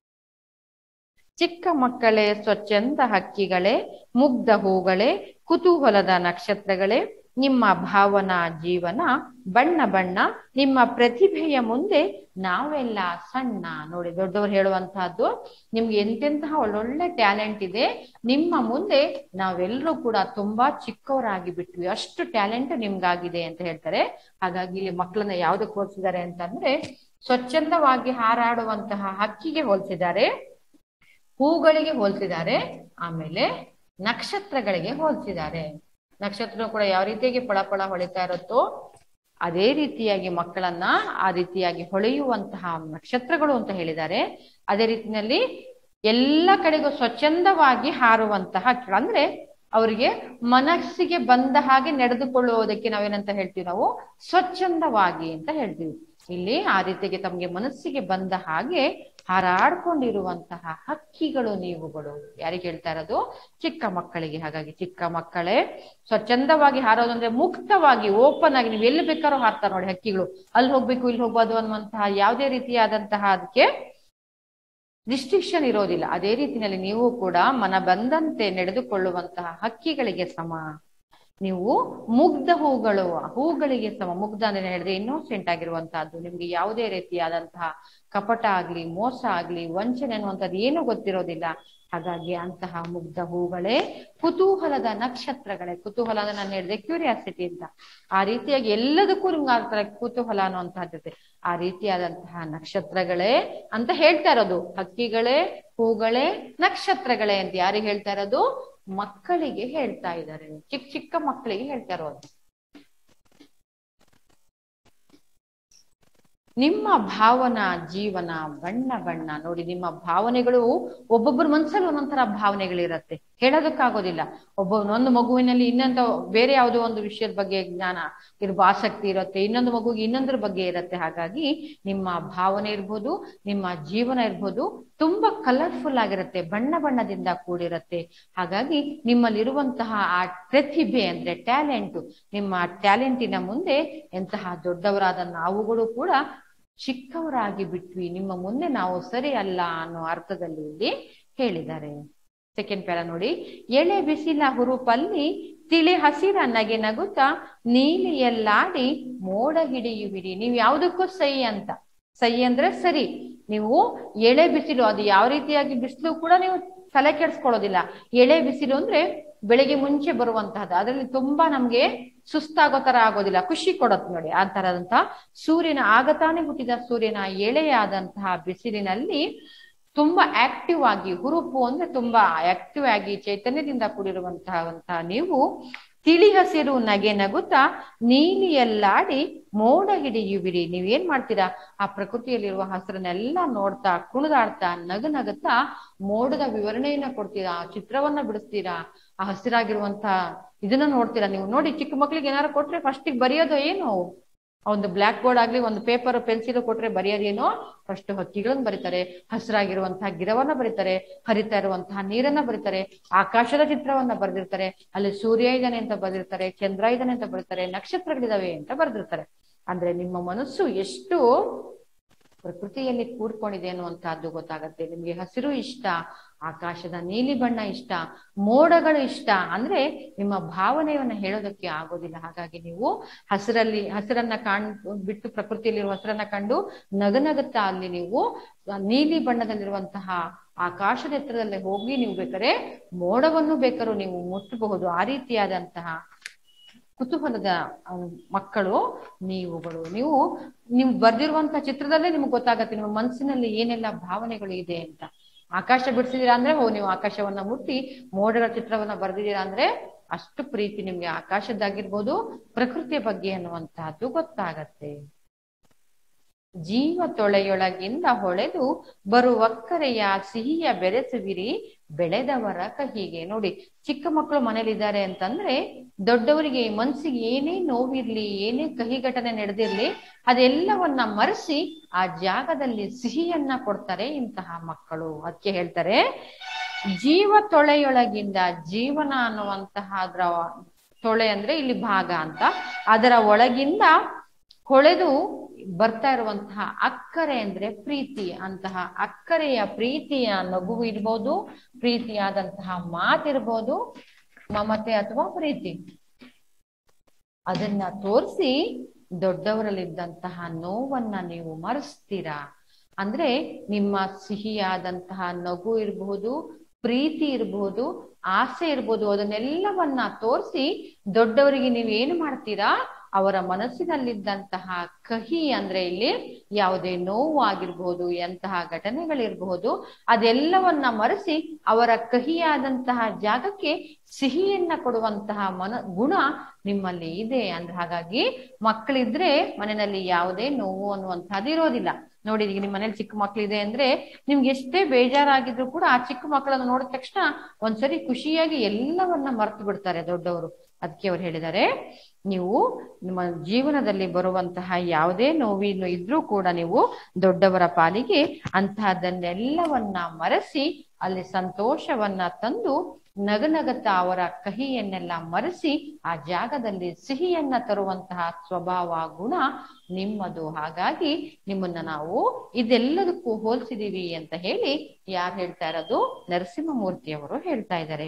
ಚಿಕ್ಕ ಮಕ್ಕಳೇ ಸ್ವಚ್ಛಂದ ಹಕ್ಕಿಗಳೇ, ಮುಗ್ಧ ಹೂಗಳೇ, ಕುತೂಹಲದ ನಕ್ಷತ್ರಗಳೇ, ನಿಮ್ಮ ಭಾವನಾ ಜೀವನ ಬಣ್ಣ ಬಣ್ಣ, ನಿಮ್ಮ ಪ್ರತಿಭೆಯ ಮುಂದೆ ನಾವೆಲ್ಲ ಸಣ್ಣ. ನೋಡಿ, ದೊಡ್ಡವರು ಹೇಳುವಂತಹದ್ದು, ನಿಮ್ಗೆ ಎಂತೆಂತಹ ಒಳ್ಳೊಳ್ಳೆ ಟ್ಯಾಲೆಂಟ್ ಇದೆ, ನಿಮ್ಮ ಮುಂದೆ ನಾವೆಲ್ಲರೂ ಕೂಡ ತುಂಬಾ ಚಿಕ್ಕವರಾಗಿ ಬಿಟ್ವಿ, ಅಷ್ಟು ಟ್ಯಾಲೆಂಟ್ ನಿಮ್ಗಾಗಿದೆ ಅಂತ ಹೇಳ್ತಾರೆ. ಹಾಗಾಗಿ ಇಲ್ಲಿ ಮಕ್ಕಳನ್ನ ಯಾವ್ದಕ್ಕೆ ಹೋಲಿಸಿದ್ದಾರೆ ಅಂತಂದ್ರೆ, ಸ್ವಚ್ಛಂದವಾಗಿ ಹಾರಾಡುವಂತಹ ಹಕ್ಕಿಗೆ ಹೋಲಿಸಿದ್ದಾರೆ, ಹೂಗಳಿಗೆ ಹೋಲಿಸಿದ್ದಾರೆ, ಆಮೇಲೆ ನಕ್ಷತ್ರಗಳಿಗೆ ಹೋಲಿಸಿದ್ದಾರೆ. ನಕ್ಷತ್ರ ಕೂಡ ಯಾವ ರೀತಿಯಾಗಿ ಫಳಫಳ ಹೊಳಿತಾ ಇರುತ್ತೋ ಅದೇ ರೀತಿಯಾಗಿ ಮಕ್ಕಳನ್ನ ಆ ರೀತಿಯಾಗಿ ಹೊಳೆಯುವಂತಹ ನಕ್ಷತ್ರಗಳು ಅಂತ ಹೇಳಿದ್ದಾರೆ. ಅದೇ ರೀತಿಯಲ್ಲಿ ಎಲ್ಲ ಕಡೆಗೂ ಸ್ವಚ್ಛಂದವಾಗಿ ಹಾರುವಂತಹ ಹಕ್ಕಿಗಳು, ಅಂದ್ರೆ ಅವರಿಗೆ ಮನಸ್ಸಿಗೆ ಬಂದ ಹಾಗೆ ನಡೆದುಕೊಳ್ಳುವುದಕ್ಕೆ ನಾವೇನಂತ ಹೇಳ್ತೀವಿ, ನಾವು ಸ್ವಚ್ಛಂದವಾಗಿ ಅಂತ ಹೇಳ್ತೀವಿ. ಇಲ್ಲಿ ಆ ರೀತಿಗೆ ತಮ್ಗೆ ಮನಸ್ಸಿಗೆ ಬಂದ ಹಾಗೆ ಹಾರಾಡ್ಕೊಂಡಿರುವಂತಹ ಹಕ್ಕಿಗಳು ನೀವುಗಳು. ಯಾರಿಗೆ ಹೇಳ್ತಾ ಇರೋದು? ಚಿಕ್ಕ ಮಕ್ಕಳಿಗೆ. ಹಾಗಾಗಿ ಚಿಕ್ಕ ಮಕ್ಕಳೇ ಸ್ವಚ್ಛಂದವಾಗಿ ಹಾರೋದು ಅಂದ್ರೆ ಮುಕ್ತವಾಗಿ, ಓಪನ್ ಆಗಿ, ನೀವು ಎಲ್ಲಿ ಬೇಕಾದ್ರೂ ಹಾರ್ತಾರೆ ನೋಡಿ ಹಕ್ಕಿಗಳು. ಅಲ್ಲಿ ಹೋಗ್ಬೇಕು ಇಲ್ಲಿ ಹೋಗ್ಬೋದು ಅನ್ನುವಂತಹ ಯಾವುದೇ ರೀತಿಯಾದಂತಹ ಅದಕ್ಕೆ ರಿಸ್ಟ್ರಿಕ್ಷನ್ ಇರೋದಿಲ್ಲ. ಅದೇ ರೀತಿಯಲ್ಲಿ ನೀವು ಕೂಡ ಮನ ಬಂದಂತೆ ನಡೆದುಕೊಳ್ಳುವಂತಹ ಹಕ್ಕಿಗಳಿಗೆ ಸಮ. ನೀವು ಮುಗ್ಧ ಹೂಗಳು, ಹೂಗಳಿಗೆ ಸಮ. ಮುಗ್ಧ ಅಂದ್ರೆ ಹೇಳಿದ್ರೆ ಇನ್ನೋಸೆಂಟ್ ಆಗಿರುವಂತಹದ್ದು, ನಿಮ್ಗೆ ಯಾವುದೇ ರೀತಿಯಾದಂತಹ ಕಪಟ ಆಗ್ಲಿ, ಮೋಸ ಆಗ್ಲಿ, ವಂಚನೆ ಅನ್ನುವಂಥದ್ದು ಏನು ಗೊತ್ತಿರೋದಿಲ್ಲ. ಹಾಗಾಗಿ ಅಂತಹ ಮುಗ್ಧ ಹೂಗಳೇ, ಕುತೂಹಲದ ನಕ್ಷತ್ರಗಳೇ. ಕುತೂಹಲ ಅಂದ್ರೆ ನಾನು ಹೇಳಿದೆ ಕ್ಯೂರಿಯಾಸಿಟಿ ಅಂತ, ಆ ರೀತಿಯಾಗಿ ಎಲ್ಲದಕ್ಕೂ ನಿಮ್ಗೆ ಆಗ್ತಾರೆ ಕುತೂಹಲ ಅನ್ನುವಂತಹದ್ದು. ಆ ರೀತಿಯಾದಂತಹ ನಕ್ಷತ್ರಗಳೇ ಅಂತ ಹೇಳ್ತಾ ಇರೋದು. ಹಕ್ಕಿಗಳೇ, ಹೂಗಳೇ, ನಕ್ಷತ್ರಗಳೇ ಅಂತ ಯಾರಿಗೆ ಹೇಳ್ತಾ ಇರೋದು? ಮಕ್ಕಳಿಗೆ ಹೇಳ್ತಾ ಇದ್ದಾರೆ, ಚಿಕ್ಕ ಚಿಕ್ಕ ಮಕ್ಕಳಿಗೆ ಹೇಳ್ತಾ ಇರೋದು. ನಿಮ್ಮ ಭಾವನಾ ಜೀವನ ಬಣ್ಣ ಬಣ್ಣ. ನೋಡಿ, ನಿಮ್ಮ ಭಾವನೆಗಳು ಒಬ್ಬೊಬ್ಬರ ಮನಸ್ಸಲ್ಲಿ ಒಂದೊಂಥರ ಭಾವನೆಗಳಿರತ್ತೆ, ಹೇಳೋದಕ್ಕಾಗೋದಿಲ್ಲ. ಒಬ್ಬ ಒಂದು ಮಗುವಿನಲ್ಲಿ ಇನ್ನೊಂದು ಬೇರೆ ಯಾವುದೋ ಒಂದು ವಿಷಯದ ಬಗ್ಗೆ ಜ್ಞಾನ ಇರ್ಬ ಆಸಕ್ತಿ ಇರುತ್ತೆ, ಇನ್ನೊಂದು ಮಗುಗೆ ಇನ್ನೊಂದ್ರ ಬಗ್ಗೆ ಇರುತ್ತೆ. ಹಾಗಾಗಿ ನಿಮ್ಮ ಭಾವನೆ ಇರ್ಬೋದು, ನಿಮ್ಮ ಜೀವನ ಇರ್ಬೋದು, ತುಂಬಾ ಕಲರ್ಫುಲ್ ಆಗಿರುತ್ತೆ, ಬಣ್ಣ ಬಣ್ಣದಿಂದ ಕೂಡಿರುತ್ತೆ. ಹಾಗಾಗಿ ನಿಮ್ಮಲ್ಲಿರುವಂತಹ ಆ ಪ್ರತಿಭೆ ಅಂದ್ರೆ ಟ್ಯಾಲೆಂಟು, ನಿಮ್ಮ ಟ್ಯಾಲೆಂಟಿನ ಮುಂದೆ ಎಂತಹ ದೊಡ್ಡವರಾದ ನಾವುಗಳು ಕೂಡ ಚಿಕ್ಕವರಾಗಿ ಬಿಟ್ವಿ, ನಿಮ್ಮ ಮುಂದೆ ನಾವು ಸರಿ ಅಲ್ಲ ಅನ್ನೋ ಅರ್ಥದಲ್ಲಿ ಇಲ್ಲಿ ಹೇಳಿದ್ದಾರೆ. ಸೆಕೆಂಡ್ ಪ್ಯಾರ ನೋಡಿ. ಎಳೆ ಬಿಸಿಲ ಹುರುಪಲ್ಲಿ ತಿಳಿ ಹಸಿರ ನಗೆ ನಗುತ್ತಾ ನೀಲಿಯಲ್ಲಾಡಿ ಮೋಡ ಹಿಡಿಯುವಿರಿ. ನೀವು ಯಾವುದಕ್ಕೂ ಸೈ ಅಂತ, ಸೈ ಅಂದ್ರೆ ಸರಿ. ನೀವು ಎಳೆ ಬಿಸಿಲು, ಅದು ಯಾವ ರೀತಿಯಾಗಿ ಬಿಸಿಲು ಕೂಡ ನೀವು ತಲೆ ಕೆಡಿಸ್ಕೊಳ್ಳೋದಿಲ್ಲ. ಎಳೆ ಬಿಸಿಲು ಅಂದ್ರೆ ಬೆಳಿಗ್ಗೆ ಮುಂಚೆ ಬರುವಂತಹದ್ದು, ಅದರಲ್ಲಿ ತುಂಬಾ ನಮ್ಗೆ ಸುಸ್ತಾಗೋ ತರ ಆಗೋದಿಲ್ಲ, ಖುಷಿ ಕೊಡತ್ ನೋಡಿ. ಆ ತರದಂತಹ ಸೂರ್ಯನ ಆಗತಾನೆ ಹುಟ್ಟಿದ ಸೂರ್ಯನ ಎಳೆಯಾದಂತಹ ಬಿಸಿಲಿನಲ್ಲಿ ತುಂಬಾ ಆಕ್ಟಿವ್ ಆಗಿ, ಹುರುಪು ಅಂದ್ರೆ ತುಂಬಾ ಆಕ್ಟಿವ್ ಆಗಿ ಚೈತನ್ಯದಿಂದ ಕೂಡಿರುವಂತಹ ನೀವು ತಿಳಿ ಹಸಿರು ನಗೆ ನಗುತ್ತಾ ನೀಲಿಯಲ್ಲಾಡಿ ಮೋಡ ಹಿಡಿಯುವಿರಿ. ನೀವೇನ್ ಮಾಡ್ತೀರಾ, ಆ ಪ್ರಕೃತಿಯಲ್ಲಿರುವ ಹಸಿರನ್ನೆಲ್ಲ ನೋಡ್ತಾ ಕುಣಿದಾಡ್ತಾ ನಗು ನಗುತ್ತಾ ಮೋಡದ ವಿವರಣೆಯನ್ನ ಕೊಡ್ತೀರಾ, ಚಿತ್ರವನ್ನ ಬಿಡಿಸ್ತೀರಾ, ಆ ಹಸಿರಾಗಿರುವಂತ ಇದನ್ನ ನೋಡ್ತೀರಾ. ನೀವು ನೋಡಿ, ಚಿಕ್ಕ ಮಕ್ಳಿಗೆ ಏನಾರು ಕೊಟ್ರೆ ಫಸ್ಟಿಗೆ ಬರೆಯೋದು ಏನು, ಒಂದು ಬ್ಲಾಕ್ ಬೋರ್ಡ್ ಆಗ್ಲಿ ಒಂದು ಪೇಪರ್ ಪೆನ್ಸಿಲ್ ಕೊಟ್ರೆ ಬರೆಯೋದೇನೋ ಫಸ್ಟ್ ಹಕ್ಕಿಗಳನ್ನ ಬರೀತಾರೆ, ಹಸಿರಾಗಿರುವಂತಹ ಗಿಡವನ್ನ ಬರೀತಾರೆ, ಹರಿತಾ ಇರುವಂತಹ ನೀರನ್ನ ಬರೀತಾರೆ, ಆಕಾಶದ ಚಿತ್ರವನ್ನ ಬರೆದಿರ್ತಾರೆ, ಅಲ್ಲಿ ಸೂರ್ಯ ಇದ್ದಾನೆ ಅಂತ ಬರೆದಿರ್ತಾರೆ, ಚಂದ್ರ ಇದ್ದಾನೆ ಅಂತ ಬರೀತಾರೆ, ನಕ್ಷತ್ರಗಳಿದಾವೆ ಅಂತ ಬರೆದಿರ್ತಾರೆ. ಅಂದ್ರೆ ನಿಮ್ಮ ಮನಸ್ಸು ಎಷ್ಟು ಪ್ರಕೃತಿಯಲ್ಲಿ ಕೂಡ್ಕೊಂಡಿದೆ ಅನ್ನುವಂತಹದ್ದು ಗೊತ್ತಾಗತ್ತೆ. ನಿಮ್ಗೆ ಹಸಿರು ಇಷ್ಟ, ಆಕಾಶದ ನೀಲಿ ಬಣ್ಣ ಇಷ್ಟ, ಮೋಡಗಳು ಇಷ್ಟ ಅಂದ್ರೆ ನಿಮ್ಮ ಭಾವನೆಯನ್ನ ಹೇಳೋದಕ್ಕೆ ಆಗೋದಿಲ್ಲ. ಹಾಗಾಗಿ ನೀವು ಹಸಿರಲ್ಲಿ ಹಸಿರನ್ನ ಕಾಣ್ ಬಿಟ್ಟು ಪ್ರಕೃತಿಯಲ್ಲಿರುವ ಹಸಿರನ್ನ ಕಂಡು ನಗನಗುತ್ತಾ ಅಲ್ಲಿ ನೀವು ನೀಲಿ ಬಣ್ಣದಲ್ಲಿರುವಂತಹ ಆಕಾಶದ ಎತ್ತರದಲ್ಲಿ ಹೋಗಿ ನೀವು ಬೇಕಾದ್ರೆ ಮೋಡವನ್ನು ಬೇಕಾದ್ರೂ ನೀವು ಮುಟ್ಟಬಹುದು. ಆ ರೀತಿಯಾದಂತಹ ಕುತೂಹಲದ ಮಕ್ಕಳು ನೀವುಗಳು. ನೀವು ನೀವು ಬರ್ದಿರುವಂತಹ ಚಿತ್ರದಲ್ಲೇ ನಿಮ್ಗೆ ಗೊತ್ತಾಗತ್ತೆ ನಿಮ್ಮ ಮನಸ್ಸಿನಲ್ಲಿ ಏನೆಲ್ಲ ಭಾವನೆಗಳು ಇದೆ ಅಂತ. ಆಕಾಶ ಬಿಡಿಸಿದೀರಾ ಅಂದ್ರೆ ಓ ನೀವು ಆಕಾಶವನ್ನ ಮುಟ್ಟಿ ಮೋಡಗಳ ಚಿತ್ರವನ್ನ ಬರ್ದಿದ್ದೀರಾ ಅಂದ್ರೆ ಅಷ್ಟು ಪ್ರೀತಿ ನಿಮ್ಗೆ ಆಕಾಶದ್ದಾಗಿರ್ಬೋದು, ಪ್ರಕೃತಿಯ ಬಗ್ಗೆ ಅನ್ನುವಂತಹದ್ದು ಗೊತ್ತಾಗತ್ತೆ. ಜೀವ ತೊಳೆಯೊಳಗಿಂದ ಹೊಳೆದು ಬರುವಕ್ಕರೆಯ ಸಿಹಿಯ ಬೆರೆಸುವಿರಿ ಬೆಳೆದವರ ಕಹಿಗೆ. ನೋಡಿ, ಚಿಕ್ಕ ಮಕ್ಕಳು ಮನೇಲಿದ್ದಾರೆ ಅಂತಂದ್ರೆ ದೊಡ್ಡವರಿಗೆ ಮನ್ಸಿಗೆ ಏನೇ ನೋವಿರ್ಲಿ, ಏನೇ ಕಹಿ ಘಟನೆ ನಡೆದಿರ್ಲಿ, ಅದೆಲ್ಲವನ್ನ ಮರೆಸಿ ಆ ಜಾಗದಲ್ಲಿ ಸಿಹಿಯನ್ನ ಕೊಡ್ತಾರೆ ಇಂತಹ ಮಕ್ಕಳು. ಅದಕ್ಕೆ ಹೇಳ್ತಾರೆ ಜೀವ ತೊಳೆಯೊಳಗಿಂದ. ಜೀವನ ಅನ್ನುವಂತಹ ದ್ರವ, ತೊಳೆ ಅಂದ್ರೆ ಇಲ್ಲಿ ಭಾಗ ಅಂತ, ಅದರ ಒಳಗಿಂದ ಹೊಳೆದು ಬರ್ತಾ ಇರುವಂತಹ ಅಕ್ಕರೆ ಅಂದ್ರೆ ಪ್ರೀತಿ, ಅಂತಹ ಅಕ್ಕರೆಯ ಪ್ರೀತಿಯ ನಗು ಇರ್ಬೋದು, ಪ್ರೀತಿಯಾದಂತಹ ಮಾತಿರ್ಬೋದು, ಮಮತೆ ಅಥವಾ ಪ್ರೀತಿ, ಅದನ್ನ ತೋರಿಸಿ ದೊಡ್ಡವರಲ್ಲಿದ್ದಂತಹ ನೋವನ್ನ ನೀವು ಮರೆಸ್ತೀರಾ. ಅಂದ್ರೆ ನಿಮ್ಮ ಸಿಹಿಯಾದಂತಹ ನಗು ಇರಬಹುದು, ಪ್ರೀತಿ ಇರಬಹುದು, ಆಸೆ ಇರ್ಬೋದು, ಅದನ್ನೆಲ್ಲವನ್ನ ತೋರಿಸಿ ದೊಡ್ಡವರಿಗೆ ನೀವು ಏನು ಮಾಡ್ತೀರಾ, ಅವರ ಮನಸ್ಸಿನಲ್ಲಿದ್ದಂತಹ ಕಹಿ ಅಂದ್ರೆ ಇಲ್ಲಿ ಯಾವುದೇ ನೋವು ಆಗಿರ್ಬಹುದು, ಎಂತಹ ಘಟನೆಗಳಿರ್ಬಹುದು, ಅದೆಲ್ಲವನ್ನ ಮರೆಸಿ ಅವರ ಕಹಿಯಾದಂತಹ ಜಾಗಕ್ಕೆ ಸಿಹಿಯನ್ನ ಕೊಡುವಂತಹ ಮನ ಗುಣ ನಿಮ್ಮಲ್ಲಿ ಇದೆ. ಅಂದ್ರೆ ಹಾಗಾಗಿ ಮಕ್ಕಳಿದ್ರೆ ಮನೆಯಲ್ಲಿ ಯಾವುದೇ ನೋವು ಅನ್ನುವಂಥದ್ದು ಇರೋದಿಲ್ಲ. ನೋಡಿ, ಈಗ ನಿಮ್ಮ ಮನೇಲಿ ಚಿಕ್ಕ ಮಕ್ಳಿದೆ ಅಂದ್ರೆ ನಿಮ್ಗೆ ಎಷ್ಟೇ ಬೇಜಾರಾಗಿದ್ರು ಕೂಡ ಆ ಚಿಕ್ಕ ಮಕ್ಕಳನ್ನು ನೋಡಿದ ತಕ್ಷಣ ಒಂದ್ಸರಿ ಖುಷಿಯಾಗಿ ಎಲ್ಲವನ್ನ ಮರ್ತು ಬಿಡ್ತಾರೆ ದೊಡ್ಡವರು. ಅದಕ್ಕೆ ಅವ್ರು ಹೇಳಿದ್ದಾರೆ, ನೀವು ನಿಮ್ಮ ಜೀವನದಲ್ಲಿ ಬರುವಂತಹ ಯಾವುದೇ ನೋವಿನ ಇದ್ರೂ ಕೂಡ ನೀವು ದೊಡ್ಡವರ ಪಾಲಿಗೆ ಅಂತಹದನ್ನೆಲ್ಲವನ್ನ ಮರೆಸಿ ಅಲ್ಲಿ ಸಂತೋಷವನ್ನ ತಂದು ನಗನಗತ ಅವರ ಕಹಿಯನ್ನೆಲ್ಲ ಮರೆಸಿ ಆ ಜಾಗದಲ್ಲಿ ಸಿಹಿಯನ್ನ ತರುವಂತಹ ಸ್ವಭಾವ ಗುಣ ನಿಮ್ಮದು. ಹಾಗಾಗಿ ನಿಮ್ಮನ್ನ ನಾವು ಇದೆಲ್ಲದಕ್ಕೂ ಹೋಲಿಸಿದೀವಿ ಅಂತ ಹೇಳಿ ಯಾರು ಹೇಳ್ತಾ ಇರೋದು, ನರಸಿಂಹಮೂರ್ತಿಯವರು ಹೇಳ್ತಾ ಇದ್ದಾರೆ.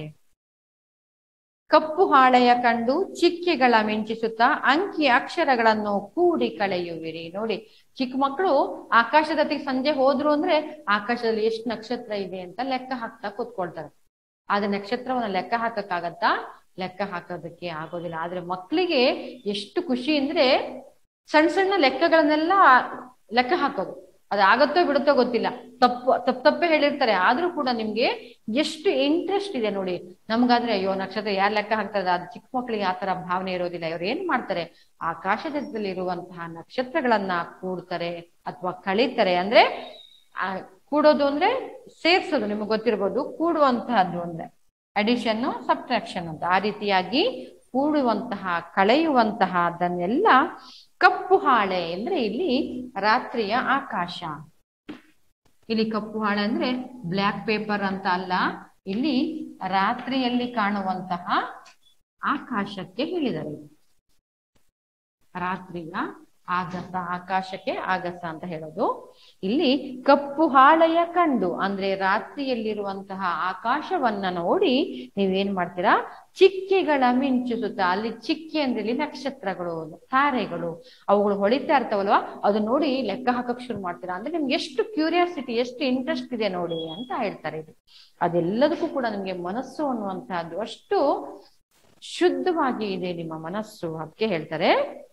ಕಪ್ಪು ಹಾಳೆಯ ಕಂಡು ಚಿಕ್ಕೆಗಳ ಮಿಂಚಿಸುತ್ತಾ ಅಂಕಿ ಅಕ್ಷರಗಳನ್ನು ಕೂಡಿ ಕಳೆಯುವಿರಿ. ನೋಡಿ, ಚಿಕ್ಕ ಮಕ್ಕಳು ಆಕಾಶದತ್ತಿಗೆ ಸಂಜೆ ಹೋದ್ರು ಅಂದ್ರೆ ಆಕಾಶದಲ್ಲಿ ಎಷ್ಟು ನಕ್ಷತ್ರ ಇದೆ ಅಂತ ಲೆಕ್ಕ ಹಾಕ್ತಾ ಕೂತ್ಕೊಳ್ತಾರೆ. ಆದ್ರೆ ನಕ್ಷತ್ರವನ್ನ ಲೆಕ್ಕ ಹಾಕಕ್ಕಾಗತ್ತಾ? ಲೆಕ್ಕ ಹಾಕೋದಕ್ಕೆ ಆಗೋದಿಲ್ಲ. ಆದ್ರೆ ಮಕ್ಕಳಿಗೆ ಎಷ್ಟು ಖುಷಿ ಅಂದ್ರೆ ಸಣ್ಣ ಸಣ್ಣ ಲೆಕ್ಕಗಳನ್ನೆಲ್ಲ ಲೆಕ್ಕ ಹಾಕೋದು, ಅದಾಗತ್ತೋ ಬಿಡುತ್ತೋ ಗೊತ್ತಿಲ್ಲ, ತಪ್ಪು ತಪ್ಪು ತಪ್ಪೇ ಹೇಳಿರ್ತಾರೆ, ಆದ್ರೂ ಕೂಡ ನಿಮ್ಗೆ ಎಷ್ಟು ಇಂಟ್ರೆಸ್ಟ್ ಇದೆ ನೋಡಿ. ನಮ್ಗಾದ್ರೆ ಅಯ್ಯೋ ನಕ್ಷತ್ರ ಯಾರ್ ಲೆಕ್ಕ ಹಾಕ್ತದ, ಅದು ಚಿಕ್ಕ ಮಕ್ಳಿಗೆ ಆತರ ಭಾವನೆ ಇರೋದಿಲ್ಲ. ಇವ್ರು ಏನ್ ಮಾಡ್ತಾರೆ, ಆಕಾಶದಲ್ಲಿ ಇರುವಂತಹ ನಕ್ಷತ್ರಗಳನ್ನ ಕೂಡ್ತಾರೆ ಅಥವಾ ಕಳೀತಾರೆ. ಅಂದ್ರೆ ಆ ಕೂಡೋದು ಅಂದ್ರೆ ಸೇರ್ಸೋದು, ನಿಮ್ಗೆ ಗೊತ್ತಿರ್ಬೋದು. ಕೂಡುವಂತಹದ್ದು ಅಂದ್ರೆ ಅಡಿಷನ್ ಸಬ್ಟ್ರಾಕ್ಷನ್ ಅಂತ. ಆ ರೀತಿಯಾಗಿ ಕೂಡುವಂತಹ ಕಳೆಯುವಂತಹ ಅದನ್ನೆಲ್ಲ ಕಪ್ಪು ಹಾಳೆ ಅಂದ್ರೆ ಇಲ್ಲಿ ರಾತ್ರಿಯ ಆಕಾಶ. ಇಲ್ಲಿ ಕಪ್ಪು ಹಾಳೆ ಅಂದ್ರೆ ಬ್ಲ್ಯಾಕ್ ಪೇಪರ್ ಅಂತ ಅಲ್ಲ, ಇಲ್ಲಿ ರಾತ್ರಿಯಲ್ಲಿ ಕಾಣುವಂತಹ ಆಕಾಶಕ್ಕೆ ಹೇಳಿದ್ದಾರೆ. ರಾತ್ರಿಯ ಆಗಸ, ಆಕಾಶಕ್ಕೆ ಆಗಸ ಅಂತ ಹೇಳೋದು. ಇಲ್ಲಿ ಕಪ್ಪು ಹಾಳೆಯ ಕಂಡು ಅಂದ್ರೆ ರಾತ್ರಿಯಲ್ಲಿರುವಂತಹ ಆಕಾಶವನ್ನ ನೋಡಿ ನೀವೇನ್ ಮಾಡ್ತೀರಾ, ಚಿಕ್ಕೆಗಳ ಮಿಂಚುಸುತ್ತಾ, ಅಲ್ಲಿ ಚಿಕ್ಕೆ ಅಂದ್ರೆ ಇಲ್ಲಿ ನಕ್ಷತ್ರಗಳು, ತಾರೆಗಳು, ಅವುಗಳು ಹೊಳಿತಾ ಇರ್ತಾವಲ್ವಾ, ಅದು ನೋಡಿ ಲೆಕ್ಕ ಹಾಕಕ್ ಶುರು ಮಾಡ್ತೀರಾ. ಅಂದ್ರೆ ನಿಮ್ಗೆ ಎಷ್ಟು ಕ್ಯೂರಿಯಾಸಿಟಿ, ಎಷ್ಟು ಇಂಟ್ರೆಸ್ಟ್ ಇದೆ ನೋಡಿ ಅಂತ ಹೇಳ್ತಾರೆ. ಇದು ಅದೆಲ್ಲದಕ್ಕೂ ಕೂಡ ನಿಮ್ಗೆ ಮನಸ್ಸು ಅನ್ನುವಂತಹದ್ದು ಅಷ್ಟು ಶುದ್ಧವಾಗಿ ಇದೆ ನಿಮ್ಮ ಮನಸ್ಸು. ಅದಕ್ಕೆ ಹೇಳ್ತಾರೆ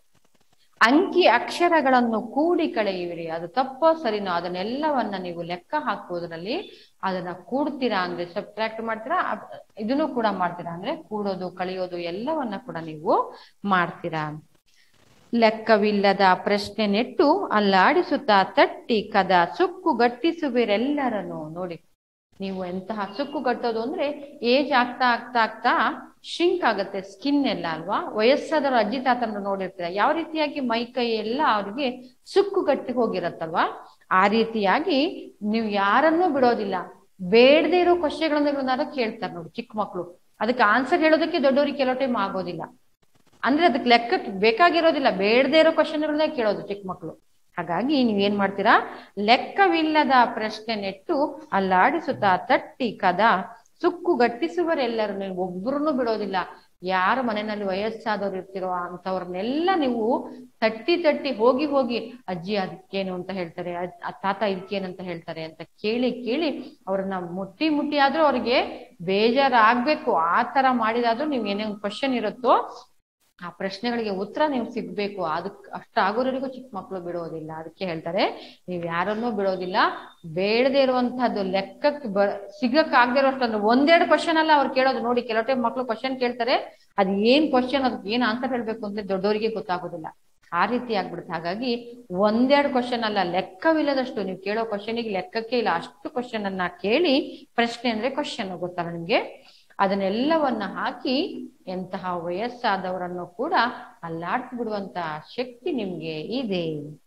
ಅಂಕಿ ಅಕ್ಷರಗಳನ್ನು ಕೂಡಿ ಕಳೆಯುವಿರಿ. ಅದು ತಪ್ಪೋ ಸರಿನೋ ಅದನ್ನೆಲ್ಲವನ್ನ ನೀವು ಲೆಕ್ಕ ಹಾಕುವುದರಲ್ಲಿ ಅದನ್ನ ಕೂಡ್ತೀರಾ ಅಂದ್ರೆ ಸಬ್ಟ್ರಾಕ್ಟ್ ಮಾಡ್ತೀರಾ, ಇದನ್ನು ಕೂಡ ಮಾಡ್ತೀರಾ ಅಂದ್ರೆ ಕೂಡೋದು ಕಳೆಯೋದು ಎಲ್ಲವನ್ನ ಕೂಡ ನೀವು ಮಾಡ್ತೀರಾ. ಲೆಕ್ಕವಿಲ್ಲದ ಪ್ರಶ್ನೆ ನೆಟ್ಟು ಅಲ್ಲಾಡಿಸುತ್ತಾ ತಟ್ಟಿ ಕದ ಸುಕ್ಕು ಗಟ್ಟಿಸುವಿರೆಲ್ಲರನ್ನು. ನೋಡಿ ನೀವು ಎಂತಹ ಸುಕ್ಕು ಗಟ್ಟೋದು ಅಂದ್ರೆ ಏಜ್ ಆಗ್ತಾ ಆಗ್ತಾ ಆಗ್ತಾ ಶಿಂಕ್ ಆಗುತ್ತೆ ಸ್ಕಿನ್ ಎಲ್ಲ ಅಲ್ವಾ. ವಯಸ್ಸಾದವರು ಅಜ್ಜಿ ತಾತನ ನೋಡಿರ್ತೀರ, ಯಾವ ರೀತಿಯಾಗಿ ಮೈ ಕೈ ಎಲ್ಲ ಅವ್ರಿಗೆ ಸುಕ್ಕು ಗಟ್ಟಿ ಹೋಗಿರತ್ತಲ್ವಾ. ಆ ರೀತಿಯಾಗಿ ನೀವು ಯಾರನ್ನೂ ಬಿಡೋದಿಲ್ಲ. ಬೇಡದೇ ಇರೋ ಕ್ವಶನ್ಗಳನ್ನ ಕೇಳ್ತಾರೆ ನೋಡಿ ಚಿಕ್ಕ ಮಕ್ಳು, ಅದಕ್ಕೆ ಆನ್ಸರ್ ಹೇಳೋದಕ್ಕೆ ದೊಡ್ಡವ್ರಿಗೆ ಕೆಲವು ಟೈಮ್ ಆಗೋದಿಲ್ಲ. ಅಂದ್ರೆ ಅದಕ್ಕೆ ಲೆಕ್ಕಕ್ಕೆ ಬೇಕಾಗಿರೋದಿಲ್ಲ, ಬೇಡದೇ ಇರೋ ಕ್ವಶನ್ಗಳನ್ನೇ ಕೇಳೋದು ಚಿಕ್ಕ ಮಕ್ಳು. ಹಾಗಾಗಿ ನೀವೇನ್ ಮಾಡ್ತೀರಾ, ಲೆಕ್ಕವಿಲ್ಲದ ಪ್ರಶ್ನೆ ನೆಟ್ಟು ಅಲ್ಲಾಡಿಸುತ್ತಾ ತಟ್ಟಿ ಕದ ಸುಕ್ಕು ಗಟ್ಟಿಸುವರೆಲ್ಲರೂ, ನೀವು ಒಬ್ರನ್ನು ಬಿಡೋದಿಲ್ಲ. ಯಾರ ಮನೆಯಲ್ಲಿ ವಯಸ್ಸಾದವ್ರು ಇರ್ತಿರೋ ಅಂತವ್ರನ್ನೆಲ್ಲ ನೀವು ತಟ್ಟಿ ತಟ್ಟಿ ಹೋಗಿ ಹೋಗಿ ಅಜ್ಜಿ ಅದಕ್ಕೇನು ಅಂತ ಹೇಳ್ತಾರೆ, ತಾತ ಇದಕ್ಕೇನಂತ ಹೇಳ್ತಾರೆ ಅಂತ ಕೇಳಿ ಕೇಳಿ ಅವ್ರನ್ನ ಮುಟ್ಟಿ ಮುಟ್ಟಿ ಆದ್ರೂ ಅವ್ರಿಗೆ ಬೇಜಾರಾಗ್ಬೇಕು. ಆ ತರ ಮಾಡಿದಾದ್ರೂ ನೀವ್ ಏನೇ ಒಂದು ಕ್ವಶನ್ ಇರುತ್ತೋ ಆ ಪ್ರಶ್ನೆಗಳಿಗೆ ಉತ್ತರ ನೀವು ಸಿಗ್ಬೇಕು. ಅದಕ್ ಅಷ್ಟಾಗೋರಿಗೂ ಚಿಕ್ಕ ಮಕ್ಳು ಬಿಡೋದಿಲ್ಲ. ಅದಕ್ಕೆ ಹೇಳ್ತಾರೆ ನೀವ್ ಯಾರನ್ನೂ ಬಿಡೋದಿಲ್ಲ. ಬೇಡದೇ ಇರುವಂತಹದ್ದು ಲೆಕ್ಕಕ್ಕೆ ಬ ಸಿಗಕ್ ಆಗದೆ ಇರೋಷ್ಟು ಅಂದ್ರೆ ಒಂದೆರಡು ಕ್ವಶನ್ ಅಲ್ಲ ಅವ್ರು ಕೇಳೋದು. ನೋಡಿ ಕೆಲವು ಟೈಮ್ ಮಕ್ಳು ಕ್ವಶನ್ ಕೇಳ್ತಾರೆ, ಅದ್ ಏನ್ ಕ್ವಶನ್, ಅದಕ್ಕೆ ಏನ್ ಆನ್ಸರ್ ಹೇಳ್ಬೇಕು ಅಂತ ದೊಡ್ಡವರಿಗೆ ಗೊತ್ತಾಗೋದಿಲ್ಲ. ಆ ರೀತಿ ಆಗ್ಬಿಡುತ್ತೆ. ಹಾಗಾಗಿ ಒಂದೆರಡು ಕ್ವಶನ್ ಅಲ್ಲ, ಲೆಕ್ಕವಿಲ್ಲದಷ್ಟು ನೀವು ಕೇಳೋ ಕ್ವಶನಿಗೆ ಲೆಕ್ಕಕ್ಕೆ ಇಲ್ಲ ಅಷ್ಟು ಕ್ವಶನ್ ಅನ್ನ ಕೇಳಿ, ಪ್ರಶ್ನೆ ಅಂದ್ರೆ ಕ್ವಶನ್ ಗೊತ್ತಲ್ಲ ನಿಮ್ಗೆ, ಅದನ್ನೆಲ್ಲವನ್ನ ಹಾಕಿ ಎಂತಹ ವಯಸ್ಸಾದವರನ್ನು ಕೂಡ ಅಲ್ಲಾಡ್ಸಿ ಬಿಡುವಂತಹ ಶಕ್ತಿ ನಿಮ್ಗೆ ಇದೆ.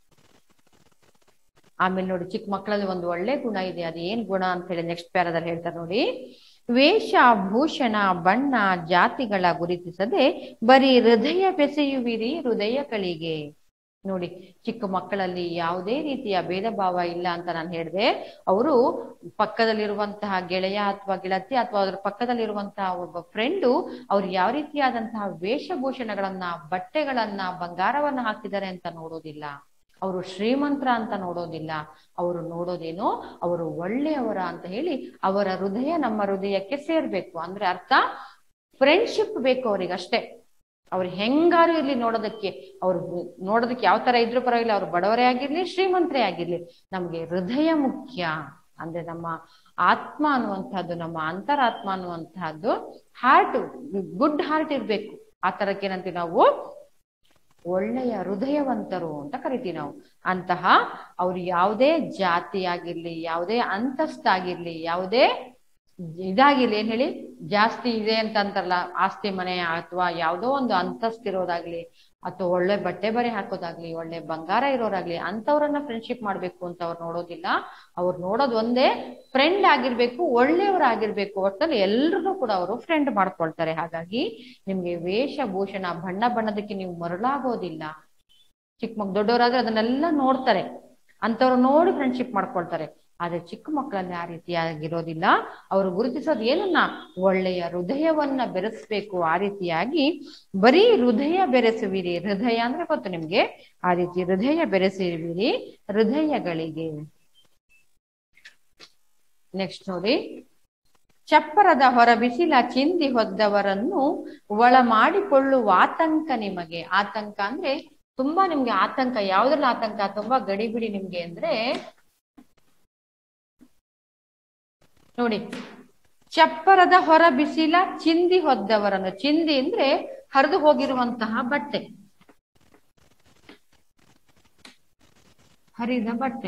ಆಮೇಲೆ ನೋಡಿ ಚಿಕ್ಕ ಮಕ್ಕಳಲ್ಲಿ ಒಂದು ಒಳ್ಳೆ ಗುಣ ಇದೆ. ಅದು ಏನ್ ಗುಣ ಅಂತ ಹೇಳಿ ನೆಕ್ಸ್ಟ್ ಪ್ಯಾರಾದಲ್ಲಿ ಹೇಳ್ತಾರೆ ನೋಡಿ. ವೇಷ ಭೂಷಣ ಬಣ್ಣ ಜಾತಿಗಳ ಗುರುತಿಸದೆ ಬರೀ ಹೃದಯ ಬೆಸೆಯುವಿರಿ ಹೃದಯಗಳಿಗೆ. ನೋಡಿ ಚಿಕ್ಕ ಮಕ್ಕಳಲ್ಲಿ ಯಾವುದೇ ರೀತಿಯ ಭೇದ ಭಾವ ಇಲ್ಲ ಅಂತ ನಾನು ಹೇಳಿದೆ. ಅವರು ಪಕ್ಕದಲ್ಲಿರುವಂತಹ ಗೆಳೆಯ ಅಥವಾ ಗೆಳತಿ ಅಥವಾ ಅದ್ರ ಪಕ್ಕದಲ್ಲಿರುವಂತಹ ಒಬ್ಬ ಫ್ರೆಂಡು ಅವ್ರು ಯಾವ ರೀತಿಯಾದಂತಹ ವೇಷಭೂಷಣಗಳನ್ನ, ಬಟ್ಟೆಗಳನ್ನ, ಬಂಗಾರವನ್ನ ಹಾಕಿದ್ದಾರೆ ಅಂತ ನೋಡೋದಿಲ್ಲ. ಅವರು ಶ್ರೀಮಂತರ ಅಂತ ನೋಡೋದಿಲ್ಲ. ಅವರು ನೋಡೋದೇನೋ ಅವರು ಒಳ್ಳೆಯವರ ಅಂತ ಹೇಳಿ ಅವರ ಹೃದಯ ನಮ್ಮ ಹೃದಯಕ್ಕೆ ಸೇರ್ಬೇಕು. ಅಂದ್ರೆ ಅರ್ಥ ಫ್ರೆಂಡ್ಶಿಪ್ ಬೇಕು ಅವ್ರಿಗೆ ಅಷ್ಟೇ. ಅವ್ರು ಹೆಂಗಾರು ಇರ್ಲಿ ನೋಡೋದಕ್ಕೆ, ಅವ್ರು ನೋಡೋದಕ್ಕೆ ಯಾವ ತರ ಇದ್ರು ಪರವಾಗಿಲ್ಲ, ಅವ್ರು ಬಡವರೇ ಆಗಿರ್ಲಿ ಶ್ರೀಮಂತರೇ ಆಗಿರ್ಲಿ, ನಮ್ಗೆ ಹೃದಯ ಮುಖ್ಯ. ಅಂದ್ರೆ ನಮ್ಮ ಆತ್ಮ ಅನ್ನುವಂತಹದ್ದು, ನಮ್ಮ ಅಂತರಾತ್ಮ ಅನ್ನುವಂತಹದ್ದು ಹಾರ್ಟ್, ಗುಡ್ ಹಾರ್ಟ್ ಇರ್ಬೇಕು. ಆ ತರಕ್ಕೆ ಏನಂತೀವಿ ನಾವು, ಒಳ್ಳೆಯ ಹೃದಯವಂತರು ಅಂತ ಕರಿತೀವಿ ನಾವು. ಅಂತಹ ಅವ್ರು ಯಾವುದೇ ಜಾತಿ ಆಗಿರ್ಲಿ, ಯಾವುದೇ ಅಂತಸ್ತಾಗಿರ್ಲಿ, ಯಾವುದೇ ಇದಾಗಿರ್ಲಿ, ಏನ್ ಹೇಳಿ ಜಾಸ್ತಿ ಇದೆ ಅಂತ ಅಂತಾರಲ್ಲ, ಆಸ್ತಿ ಮನೆ ಅಥವಾ ಯಾವುದೋ ಒಂದು ಅಂತಸ್ತಿರೋದಾಗ್ಲಿ, ಅಥವಾ ಒಳ್ಳೆ ಬಟ್ಟೆ ಬರೆ ಹಾಕೋದಾಗ್ಲಿ, ಒಳ್ಳೆ ಬಂಗಾರ ಇರೋರಾಗ್ಲಿ, ಅಂತವ್ರನ್ನ ಫ್ರೆಂಡ್ಶಿಪ್ ಮಾಡ್ಬೇಕು ಅಂತ ಅವ್ರು ನೋಡೋದಿಲ್ಲ. ಅವ್ರು ನೋಡೋದು ಒಂದೇ, ಫ್ರೆಂಡ್ ಆಗಿರ್ಬೇಕು, ಒಳ್ಳೆಯವರಾಗಿರ್ಬೇಕು. ಒಟ್ಟಲ್ಲಿ ಎಲ್ರೂ ಕೂಡ ಅವರು ಫ್ರೆಂಡ್ ಮಾಡ್ಕೊಳ್ತಾರೆ. ಹಾಗಾಗಿ ನಿಮ್ಗೆ ವೇಷಭೂಷಣ ಬಣ್ಣ ಬಣ್ಣದಕ್ಕೆ ನೀವು ಮರಳಾಗೋದಿಲ್ಲ. ಚಿಕ್ಕ ಮಕ್ ದೊಡ್ಡವರಾದ್ರೆ ಅದನ್ನೆಲ್ಲ ನೋಡ್ತಾರೆ, ಅಂತವ್ರು ನೋಡಿ ಫ್ರೆಂಡ್ಶಿಪ್ ಮಾಡ್ಕೊಳ್ತಾರೆ. ಆದ್ರೆ ಚಿಕ್ಕ ಮಕ್ಕಳಲ್ಲಿ ಆ ರೀತಿಯಾಗಿರೋದಿಲ್ಲ. ಅವರು ಗುರುತಿಸೋದು ಏನನ್ನ, ಒಳ್ಳೆಯ ಹೃದಯವನ್ನ ಬೆರೆಸ್ಬೇಕು. ಆ ರೀತಿಯಾಗಿ ಬರೀ ಹೃದಯ ಬೆರೆಸುವಿರಿ. ಹೃದಯ ಅಂದ್ರೆ ಗೊತ್ತು ನಿಮ್ಗೆ, ಆ ರೀತಿ ಹೃದಯ ಬೆರೆಸುವಿರಿ ಹೃದಯಗಳಿಗೆ. ನೆಕ್ಸ್ಟ್ ನೋಡಿ, ಚಪ್ಪರದ ಹೊರ ಬಿಸಿಲ ಚಿಂದಿ ಹೊದ್ದವರನ್ನು ಒಳ ಮಾಡಿಕೊಳ್ಳುವ ಆತಂಕ ನಿಮಗೆ. ಆತಂಕ ಅಂದ್ರೆ ತುಂಬಾ ನಿಮ್ಗೆ ಆತಂಕ, ಯಾವ್ದ್ರಲ್ಲಿ ಆತಂಕ, ತುಂಬಾ ಗಡಿಬಿಡಿ ನಿಮ್ಗೆ ಅಂದ್ರೆ ನೋಡಿ, ಚಪ್ಪರದ ಹೊರ ಬಿಸಿಲ ಚಿಂದಿ ಹೊದ್ದವರನ್ನು. ಚಿಂದಿ ಅಂದ್ರೆ ಹರಿದು ಹೋಗಿರುವಂತಹ ಬಟ್ಟೆ, ಹರಿದ ಬಟ್ಟೆ.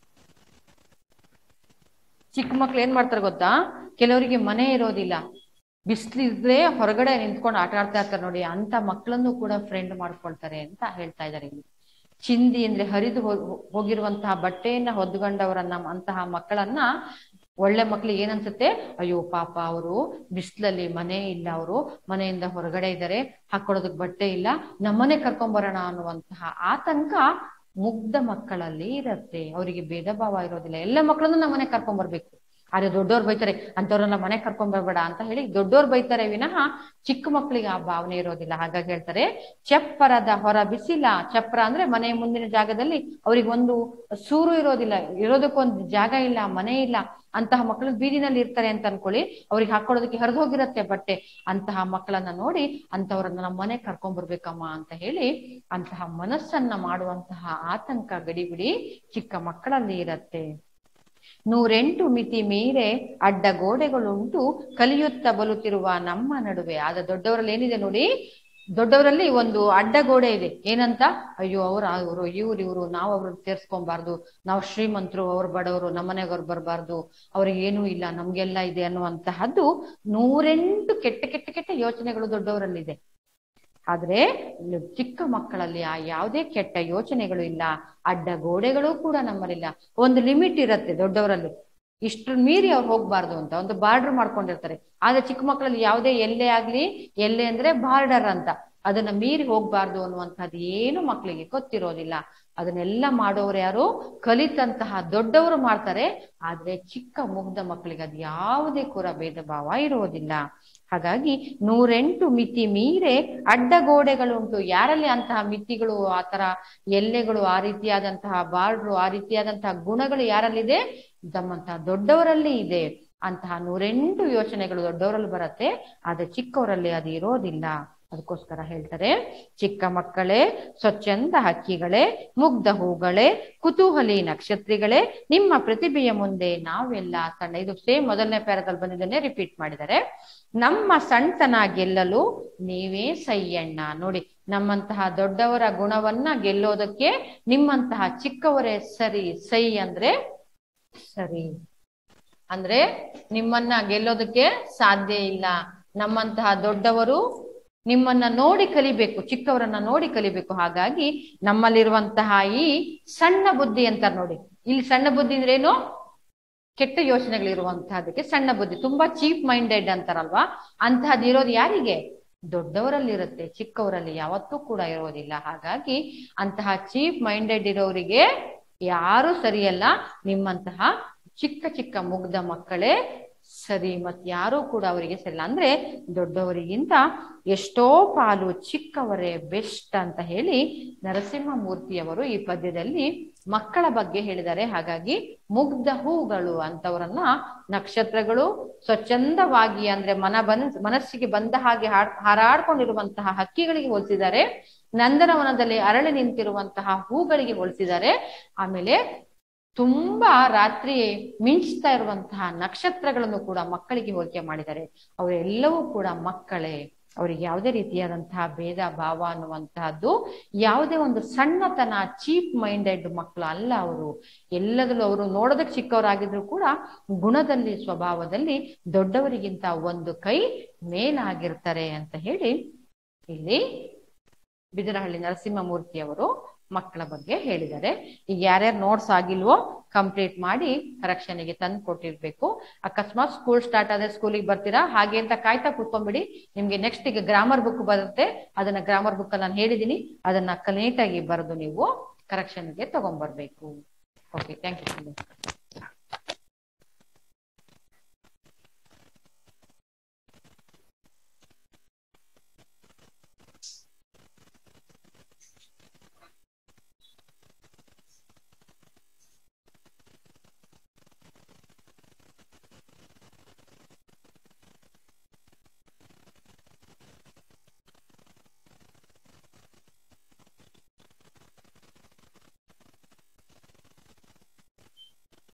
ಚಿಕ್ಕ ಮಕ್ಳು ಏನ್ ಮಾಡ್ತಾರೆ ಗೊತ್ತಾ, ಕೆಲವರಿಗೆ ಮನೆ ಇರೋದಿಲ್ಲ, ಬಿಸಿಲಿದ್ರೆ ಹೊರಗಡೆ ನಿಂತ್ಕೊಂಡು ಆಟ ಆಡ್ತಾ ಇರ್ತಾರೆ ನೋಡಿ, ಅಂತ ಮಕ್ಕಳನ್ನು ಕೂಡ ಫ್ರೆಂಡ್ ಮಾಡ್ಕೊಳ್ತಾರೆ ಅಂತ ಹೇಳ್ತಾ ಇದ್ದಾರೆ ಇಲ್ಲಿ. ಚಿಂದಿ ಅಂದ್ರೆ ಹರಿದು ಹೋಗಿರುವಂತಹ ಬಟ್ಟೆಯನ್ನ ಹೊದ್ಕೊಂಡವರನ್ನ, ಅಂತಹ ಮಕ್ಕಳನ್ನ, ಒಳ್ಳೆ ಮಕ್ಳಿಗೆ ಏನನ್ಸುತ್ತೆ, ಅಯ್ಯೋ ಪಾಪ ಅವರು ಬಿಸಿಲಲ್ಲಿ ಮನೆ ಇಲ್ಲ, ಅವರು ಮನೆಯಿಂದ ಹೊರಗಡೆ ಇದ್ದಾರೆ, ಹಾಕೊಳ್ಳೋದಕ್ ಬಟ್ಟೆ ಇಲ್ಲ, ನಮ್ಮನೆ ಕರ್ಕೊಂಬರೋಣ ಅನ್ನುವಂತಹ ಆತಂಕ ಮುಗ್ಧ ಮಕ್ಕಳಲ್ಲಿ ಇರತ್ತೆ. ಅವರಿಗೆ ಭೇದ ಭಾವ ಇರೋದಿಲ್ಲ, ಎಲ್ಲ ಮಕ್ಕಳನ್ನು ನಮ್ಮನೆ ಕರ್ಕೊಂಡ್ಬರ್ಬೇಕು. ಆದ್ರೆ ದೊಡ್ಡವ್ರು ಬೈತಾರೆ, ಅಂತವ್ರನ್ನ ಮನೆ ಕರ್ಕೊಂಡ್ ಬರ್ಬೇಡ ಅಂತ ಹೇಳಿ ದೊಡ್ಡವ್ರು ಬೈತಾರೆ ವಿನಃ ಚಿಕ್ಕ ಮಕ್ಕಳಿಗೆ ಆ ಭಾವನೆ ಇರೋದಿಲ್ಲ. ಹಾಗಾಗಿ ಹೇಳ್ತಾರೆ, ಚಪ್ಪರದ ಹೊರ ಬಿಸಿಲ. ಚಪ್ರ ಅಂದ್ರೆ ಮನೆ ಮುಂದಿನ ಜಾಗದಲ್ಲಿ ಅವ್ರಿಗೆ ಒಂದು ಸೂರು ಇರೋದಿಲ್ಲ, ಇರೋದಕ್ಕೊಂದು ಜಾಗ ಇಲ್ಲ, ಮನೆ ಇಲ್ಲ, ಅಂತಹ ಮಕ್ಕಳು ಬೀದಿನಲ್ಲಿ ಇರ್ತಾರೆ ಅಂತ ಅನ್ಕೊಳ್ಳಿ, ಅವ್ರಿಗೆ ಹಾಕೊಳ್ಳೋದಕ್ಕೆ ಹರಿದು ಹೋಗಿರತ್ತೆ ಬಟ್ಟೆ. ಅಂತಹ ಮಕ್ಕಳನ್ನ ನೋಡಿ ಅಂತವ್ರನ್ನ ನಮ್ಮ ಮನೆ ಕರ್ಕೊಂಡ್ ಬರ್ಬೇಕಮ್ಮ ಅಂತ ಹೇಳಿ ಅಂತಹ ಮನಸ್ಸನ್ನ ಮಾಡುವಂತಹ ಆತಂಕ ಗಡಿಬಿಡಿ ಚಿಕ್ಕ ಮಕ್ಕಳಲ್ಲಿ ಇರತ್ತೆ. ನೂರೆಂಟು ಮಿತಿ ಮೀರೆ ಅಡ್ಡ ಗೋಡೆಗಳುಂಟು ಕಲಿಯುತ್ತ ಬಲುತ್ತಿರುವ ನಮ್ಮ ನಡುವೆ. ಆದ ದೊಡ್ಡವರಲ್ಲಿ ಏನಿದೆ ನೋಡಿ, ದೊಡ್ಡವರಲ್ಲಿ ಒಂದು ಅಡ್ಡ ಗೋಡೆ ಇದೆ. ಏನಂತ, ಅಯ್ಯೋ ಅವ್ರ ಅವರು ಇವ್ರು ಇವ್ರು ನಾವು ಅವ್ರನ್ನ ಸೇರ್ಸ್ಕೊಬಾರ್ದು, ನಾವು ಶ್ರೀಮಂತರು, ಅವ್ರು ಬಡವರು, ನಮ್ಮನೆಗವ್ರು ಬರಬಾರ್ದು, ಅವ್ರಿಗೆ ಏನೂ ಇಲ್ಲ ನಮ್ಗೆಲ್ಲ ಇದೆ ಅನ್ನುವಂತಹದ್ದು ನೂರೆಂಟು ಕೆಟ್ಟ ಕೆಟ್ಟ ಕೆಟ್ಟ ಯೋಚನೆಗಳು ದೊಡ್ಡವರಲ್ಲಿದೆ. ಆದ್ರೆ ಚಿಕ್ಕ ಮಕ್ಕಳಲ್ಲಿ ಆ ಯಾವುದೇ ಕೆಟ್ಟ ಯೋಚನೆಗಳು ಇಲ್ಲ, ಅಡ್ಡ ಗೋಡೆಗಳು ಕೂಡ ನಮ್ಮಲ್ಲಿಲ್ಲ. ಒಂದು ಲಿಮಿಟ್ ಇರತ್ತೆ ದೊಡ್ಡವರಲ್ಲಿ, ಇಷ್ಟ್ರ ಮೀರಿ ಅವ್ರು ಹೋಗ್ಬಾರ್ದು ಅಂತ ಒಂದು ಬಾರ್ಡರ್ ಮಾಡ್ಕೊಂಡಿರ್ತಾರೆ. ಆದ್ರೆ ಚಿಕ್ಕ ಮಕ್ಕಳಲ್ಲಿ ಯಾವುದೇ ಎಲ್ಲೇ ಆಗ್ಲಿ, ಎಲ್ಲೆ ಅಂದ್ರೆ ಬಾರ್ಡರ್ ಅಂತ, ಅದನ್ನ ಮೀರಿ ಹೋಗ್ಬಾರ್ದು ಅನ್ನುವಂಥದ್ದು ಏನು ಮಕ್ಕಳಿಗೆ ಗೊತ್ತಿರೋದಿಲ್ಲ. ಅದನ್ನೆಲ್ಲ ಮಾಡೋರು ಯಾರು, ಕಲಿತಂತಹ ದೊಡ್ಡವರು ಮಾಡ್ತಾರೆ. ಆದ್ರೆ ಚಿಕ್ಕ ಮುಗ್ಧ ಮಕ್ಕಳಿಗೆ ಅದು ಯಾವುದೇ ಕೂಡ ಭೇದ ಭಾವ ಇರುವುದಿಲ್ಲ. ಹಾಗಾಗಿ ನೂರೆಂಟು ಮಿತಿ ಮೀರೆ ಅಡ್ಡ ಗೋಡೆಗಳುಂಟು. ಯಾರಲ್ಲಿ ಅಂತಹ ಮಿತಿಗಳು, ಆತರ ಎಲ್ಲೆಗಳು, ಆ ರೀತಿಯಾದಂತಹ ಬಾರ್ಡ್ರು, ಆ ರೀತಿಯಾದಂತಹ ಗುಣಗಳು ಯಾರಲ್ಲಿದೆ, ನಮ್ಮಂತಹ ದೊಡ್ಡವರಲ್ಲಿ ಇದೆ. ಅಂತಹ ನೂರೆಂಟು ಯೋಚನೆಗಳು ದೊಡ್ಡವರಲ್ಲಿ ಬರತ್ತೆ, ಆದ್ರೆ ಚಿಕ್ಕವರಲ್ಲಿ ಅದು ಇರೋದಿಲ್ಲ. ಅದಕ್ಕೋಸ್ಕರ ಹೇಳ್ತಾರೆ, ಚಿಕ್ಕ ಮಕ್ಕಳೇ, ಸ್ವಚ್ಛಂದ ಹಕ್ಕಿಗಳೇ, ಮುಗ್ಧ ಹೂಗಳೇ, ಕುತೂಹಲಿ ನಕ್ಷತ್ರಿಗಳೇ, ನಿಮ್ಮ ಪ್ರತಿಭೆಯ ಮುಂದೆ ನಾವೆಲ್ಲ ಸಣ್ಣ. ಇದು ಸೇಮ್ ಮೊದಲನೇ ಪ್ಯಾರದಲ್ಲಿ ಬಂದಿದ್ದನ್ನೇ ರಿಪೀಟ್ ಮಾಡಿದ್ದಾರೆ. ನಮ್ಮ ಸಣ್ತನ ಗೆಲ್ಲಲು ನೀವೇ ಸೈಯಣ್ಣ. ನೋಡಿ, ನಮ್ಮಂತಹ ದೊಡ್ಡವರ ಗುಣವನ್ನ ಗೆಲ್ಲೋದಕ್ಕೆ ನಿಮ್ಮಂತಹ ಚಿಕ್ಕವರೇ ಸರಿ. ಸೈ ಅಂದ್ರೆ ಸರಿ, ಅಂದ್ರೆ ನಿಮ್ಮನ್ನ ಗೆಲ್ಲೋದಕ್ಕೆ ಸಾಧ್ಯ ಇಲ್ಲ. ನಮ್ಮಂತಹ ದೊಡ್ಡವರು ನಿಮ್ಮನ್ನ ನೋಡಿ ಕಲಿಬೇಕು, ಚಿಕ್ಕವರನ್ನ ನೋಡಿ ಕಲಿಬೇಕು. ಹಾಗಾಗಿ ನಮ್ಮಲ್ಲಿರುವಂತಹ ಈ ಸಣ್ಣ ಬುದ್ಧಿ ಅಂತಾರೆ ನೋಡಿ, ಇಲ್ಲಿ ಸಣ್ಣ ಬುದ್ಧಿ ಅಂದ್ರೆ ಏನು, ಕೆಟ್ಟ ಯೋಚನೆಗಳಿರುವಂತಹದಕ್ಕೆ ಸಣ್ಣ ಬುದ್ಧಿ, ತುಂಬಾ ಚೀಪ್ ಮೈಂಡೆಡ್ ಅಂತಾರಲ್ವಾ, ಅಂತಹದ್ದು ಇರೋದು ಯಾರಿಗೆ, ದೊಡ್ಡವರಲ್ಲಿ ಇರುತ್ತೆ, ಚಿಕ್ಕವರಲ್ಲಿ ಯಾವತ್ತೂ ಕೂಡ ಇರೋದಿಲ್ಲ. ಹಾಗಾಗಿ ಅಂತಹ ಚೀಪ್ ಮೈಂಡೆಡ್ ಇರೋರಿಗೆ ಯಾರು ಸರಿಯಲ್ಲ, ನಿಮ್ಮಂತಹ ಚಿಕ್ಕ ಚಿಕ್ಕ ಮುಗ್ಧ ಮಕ್ಕಳೇ ಸರಿ, ಮತ್ ಯಾರು ಕೂಡ ಅವರಿಗೆ ಸರಿಲ್ಲ. ಅಂದ್ರೆ ದೊಡ್ಡವರಿಗಿಂತ ಎಷ್ಟೋ ಪಾಲು ಚಿಕ್ಕವರೇ ಬೆಸ್ಟ್ ಅಂತ ಹೇಳಿ ನರಸಿಂಹಮೂರ್ತಿಯವರು ಈ ಪದ್ಯದಲ್ಲಿ ಮಕ್ಕಳ ಬಗ್ಗೆ ಹೇಳಿದ್ದಾರೆ. ಹಾಗಾಗಿ ಮುಗ್ಧ ಹೂಗಳು ಅಂತವರನ್ನ ನಕ್ಷತ್ರಗಳು, ಸ್ವಚ್ಛಂದವಾಗಿ ಅಂದ್ರೆ ಮನ ಬನ್ ಮನಸ್ಸಿಗೆ ಬಂದ ಹಾಗೆ ಹಾರಾಡ್ಕೊಂಡಿರುವಂತಹ ಹಕ್ಕಿಗಳಿಗೆ ಹೋಲಿಸಿದ್ದಾರೆ. ನಂದನವನದಲ್ಲಿ ಅರಳಿ ನಿಂತಿರುವಂತಹ ಹೂಗಳಿಗೆ ಹೋಲಿಸಿದ್ದಾರೆ. ಆಮೇಲೆ ತುಂಬಾ ರಾತ್ರಿ ಮಿಂಚ್ತಾ ಇರುವಂತಹ ನಕ್ಷತ್ರಗಳನ್ನು ಕೂಡ ಮಕ್ಕಳಿಗೆ ಹೋಲಿಕೆ ಮಾಡಿದ್ದಾರೆ. ಅವರೆಲ್ಲವೂ ಕೂಡ ಮಕ್ಕಳೇ, ಅವರಿಗೆ ಯಾವುದೇ ರೀತಿಯಾದಂತಹ ಭೇದ ಭಾವ ಅನ್ನುವಂತಹದ್ದು, ಯಾವುದೇ ಒಂದು ಸಣ್ಣತನ, ಚೀಪ್ ಮೈಂಡೆಡ್ ಮಕ್ಕಳು ಅಲ್ಲ ಅವರು. ಎಲ್ಲದಲ್ಲೂ ಅವರು ನೋಡೋದಕ್ಕೆ ಚಿಕ್ಕವರಾಗಿದ್ರು ಕೂಡ ಗುಣದಲ್ಲಿ, ಸ್ವಭಾವದಲ್ಲಿ ದೊಡ್ಡವರಿಗಿಂತ ಒಂದು ಕೈ ಮೇಲಾಗಿರ್ತಾರೆ ಅಂತ ಹೇಳಿ ಇಲ್ಲಿ ಬಿದರಹಳ್ಳಿ ನರಸಿಂಹಮೂರ್ತಿಯವರು ಮಕ್ಕಳ ಬಗ್ಗೆ ಹೇಳಿದ್ದಾರೆ. ಈಗ ಯಾರ್ಯಾರು ನೋಟ್ಸ್ ಆಗಿಲ್ವೋ ಕಂಪ್ಲೀಟ್ ಮಾಡಿ ಕರೆಕ್ಷನ್ಗೆ ತಂದು ಕೊಟ್ಟಿರ್ಬೇಕು. ಅಕಸ್ಮಾತ್ ಸ್ಕೂಲ್ ಸ್ಟಾರ್ಟ್ ಆದ್ರೆ ಸ್ಕೂಲಿಗೆ ಬರ್ತೀರಾ ಹಾಗೆ ಅಂತ ಕಾಯ್ತಾ ಕೂತ್ಕೊಂಡ್ಬಿಡಿ. ನಿಮ್ಗೆ ನೆಕ್ಸ್ಟ್ ಈಗ ಗ್ರಾಮರ್ ಬುಕ್ ಬರುತ್ತೆ, ಅದನ್ನ ಗ್ರಾಮರ್ ಬುಕ್ ಅಲ್ಲಿ ನಾನು ಹೇಳಿದೀನಿ, ಅದನ್ನ ನೀಟಾಗಿ ಬರೆದು ನೀವು ಕರೆಕ್ಷನ್ಗೆ ತಗೊಂಡ್ಬರ್ಬೇಕು. Okay, thank you.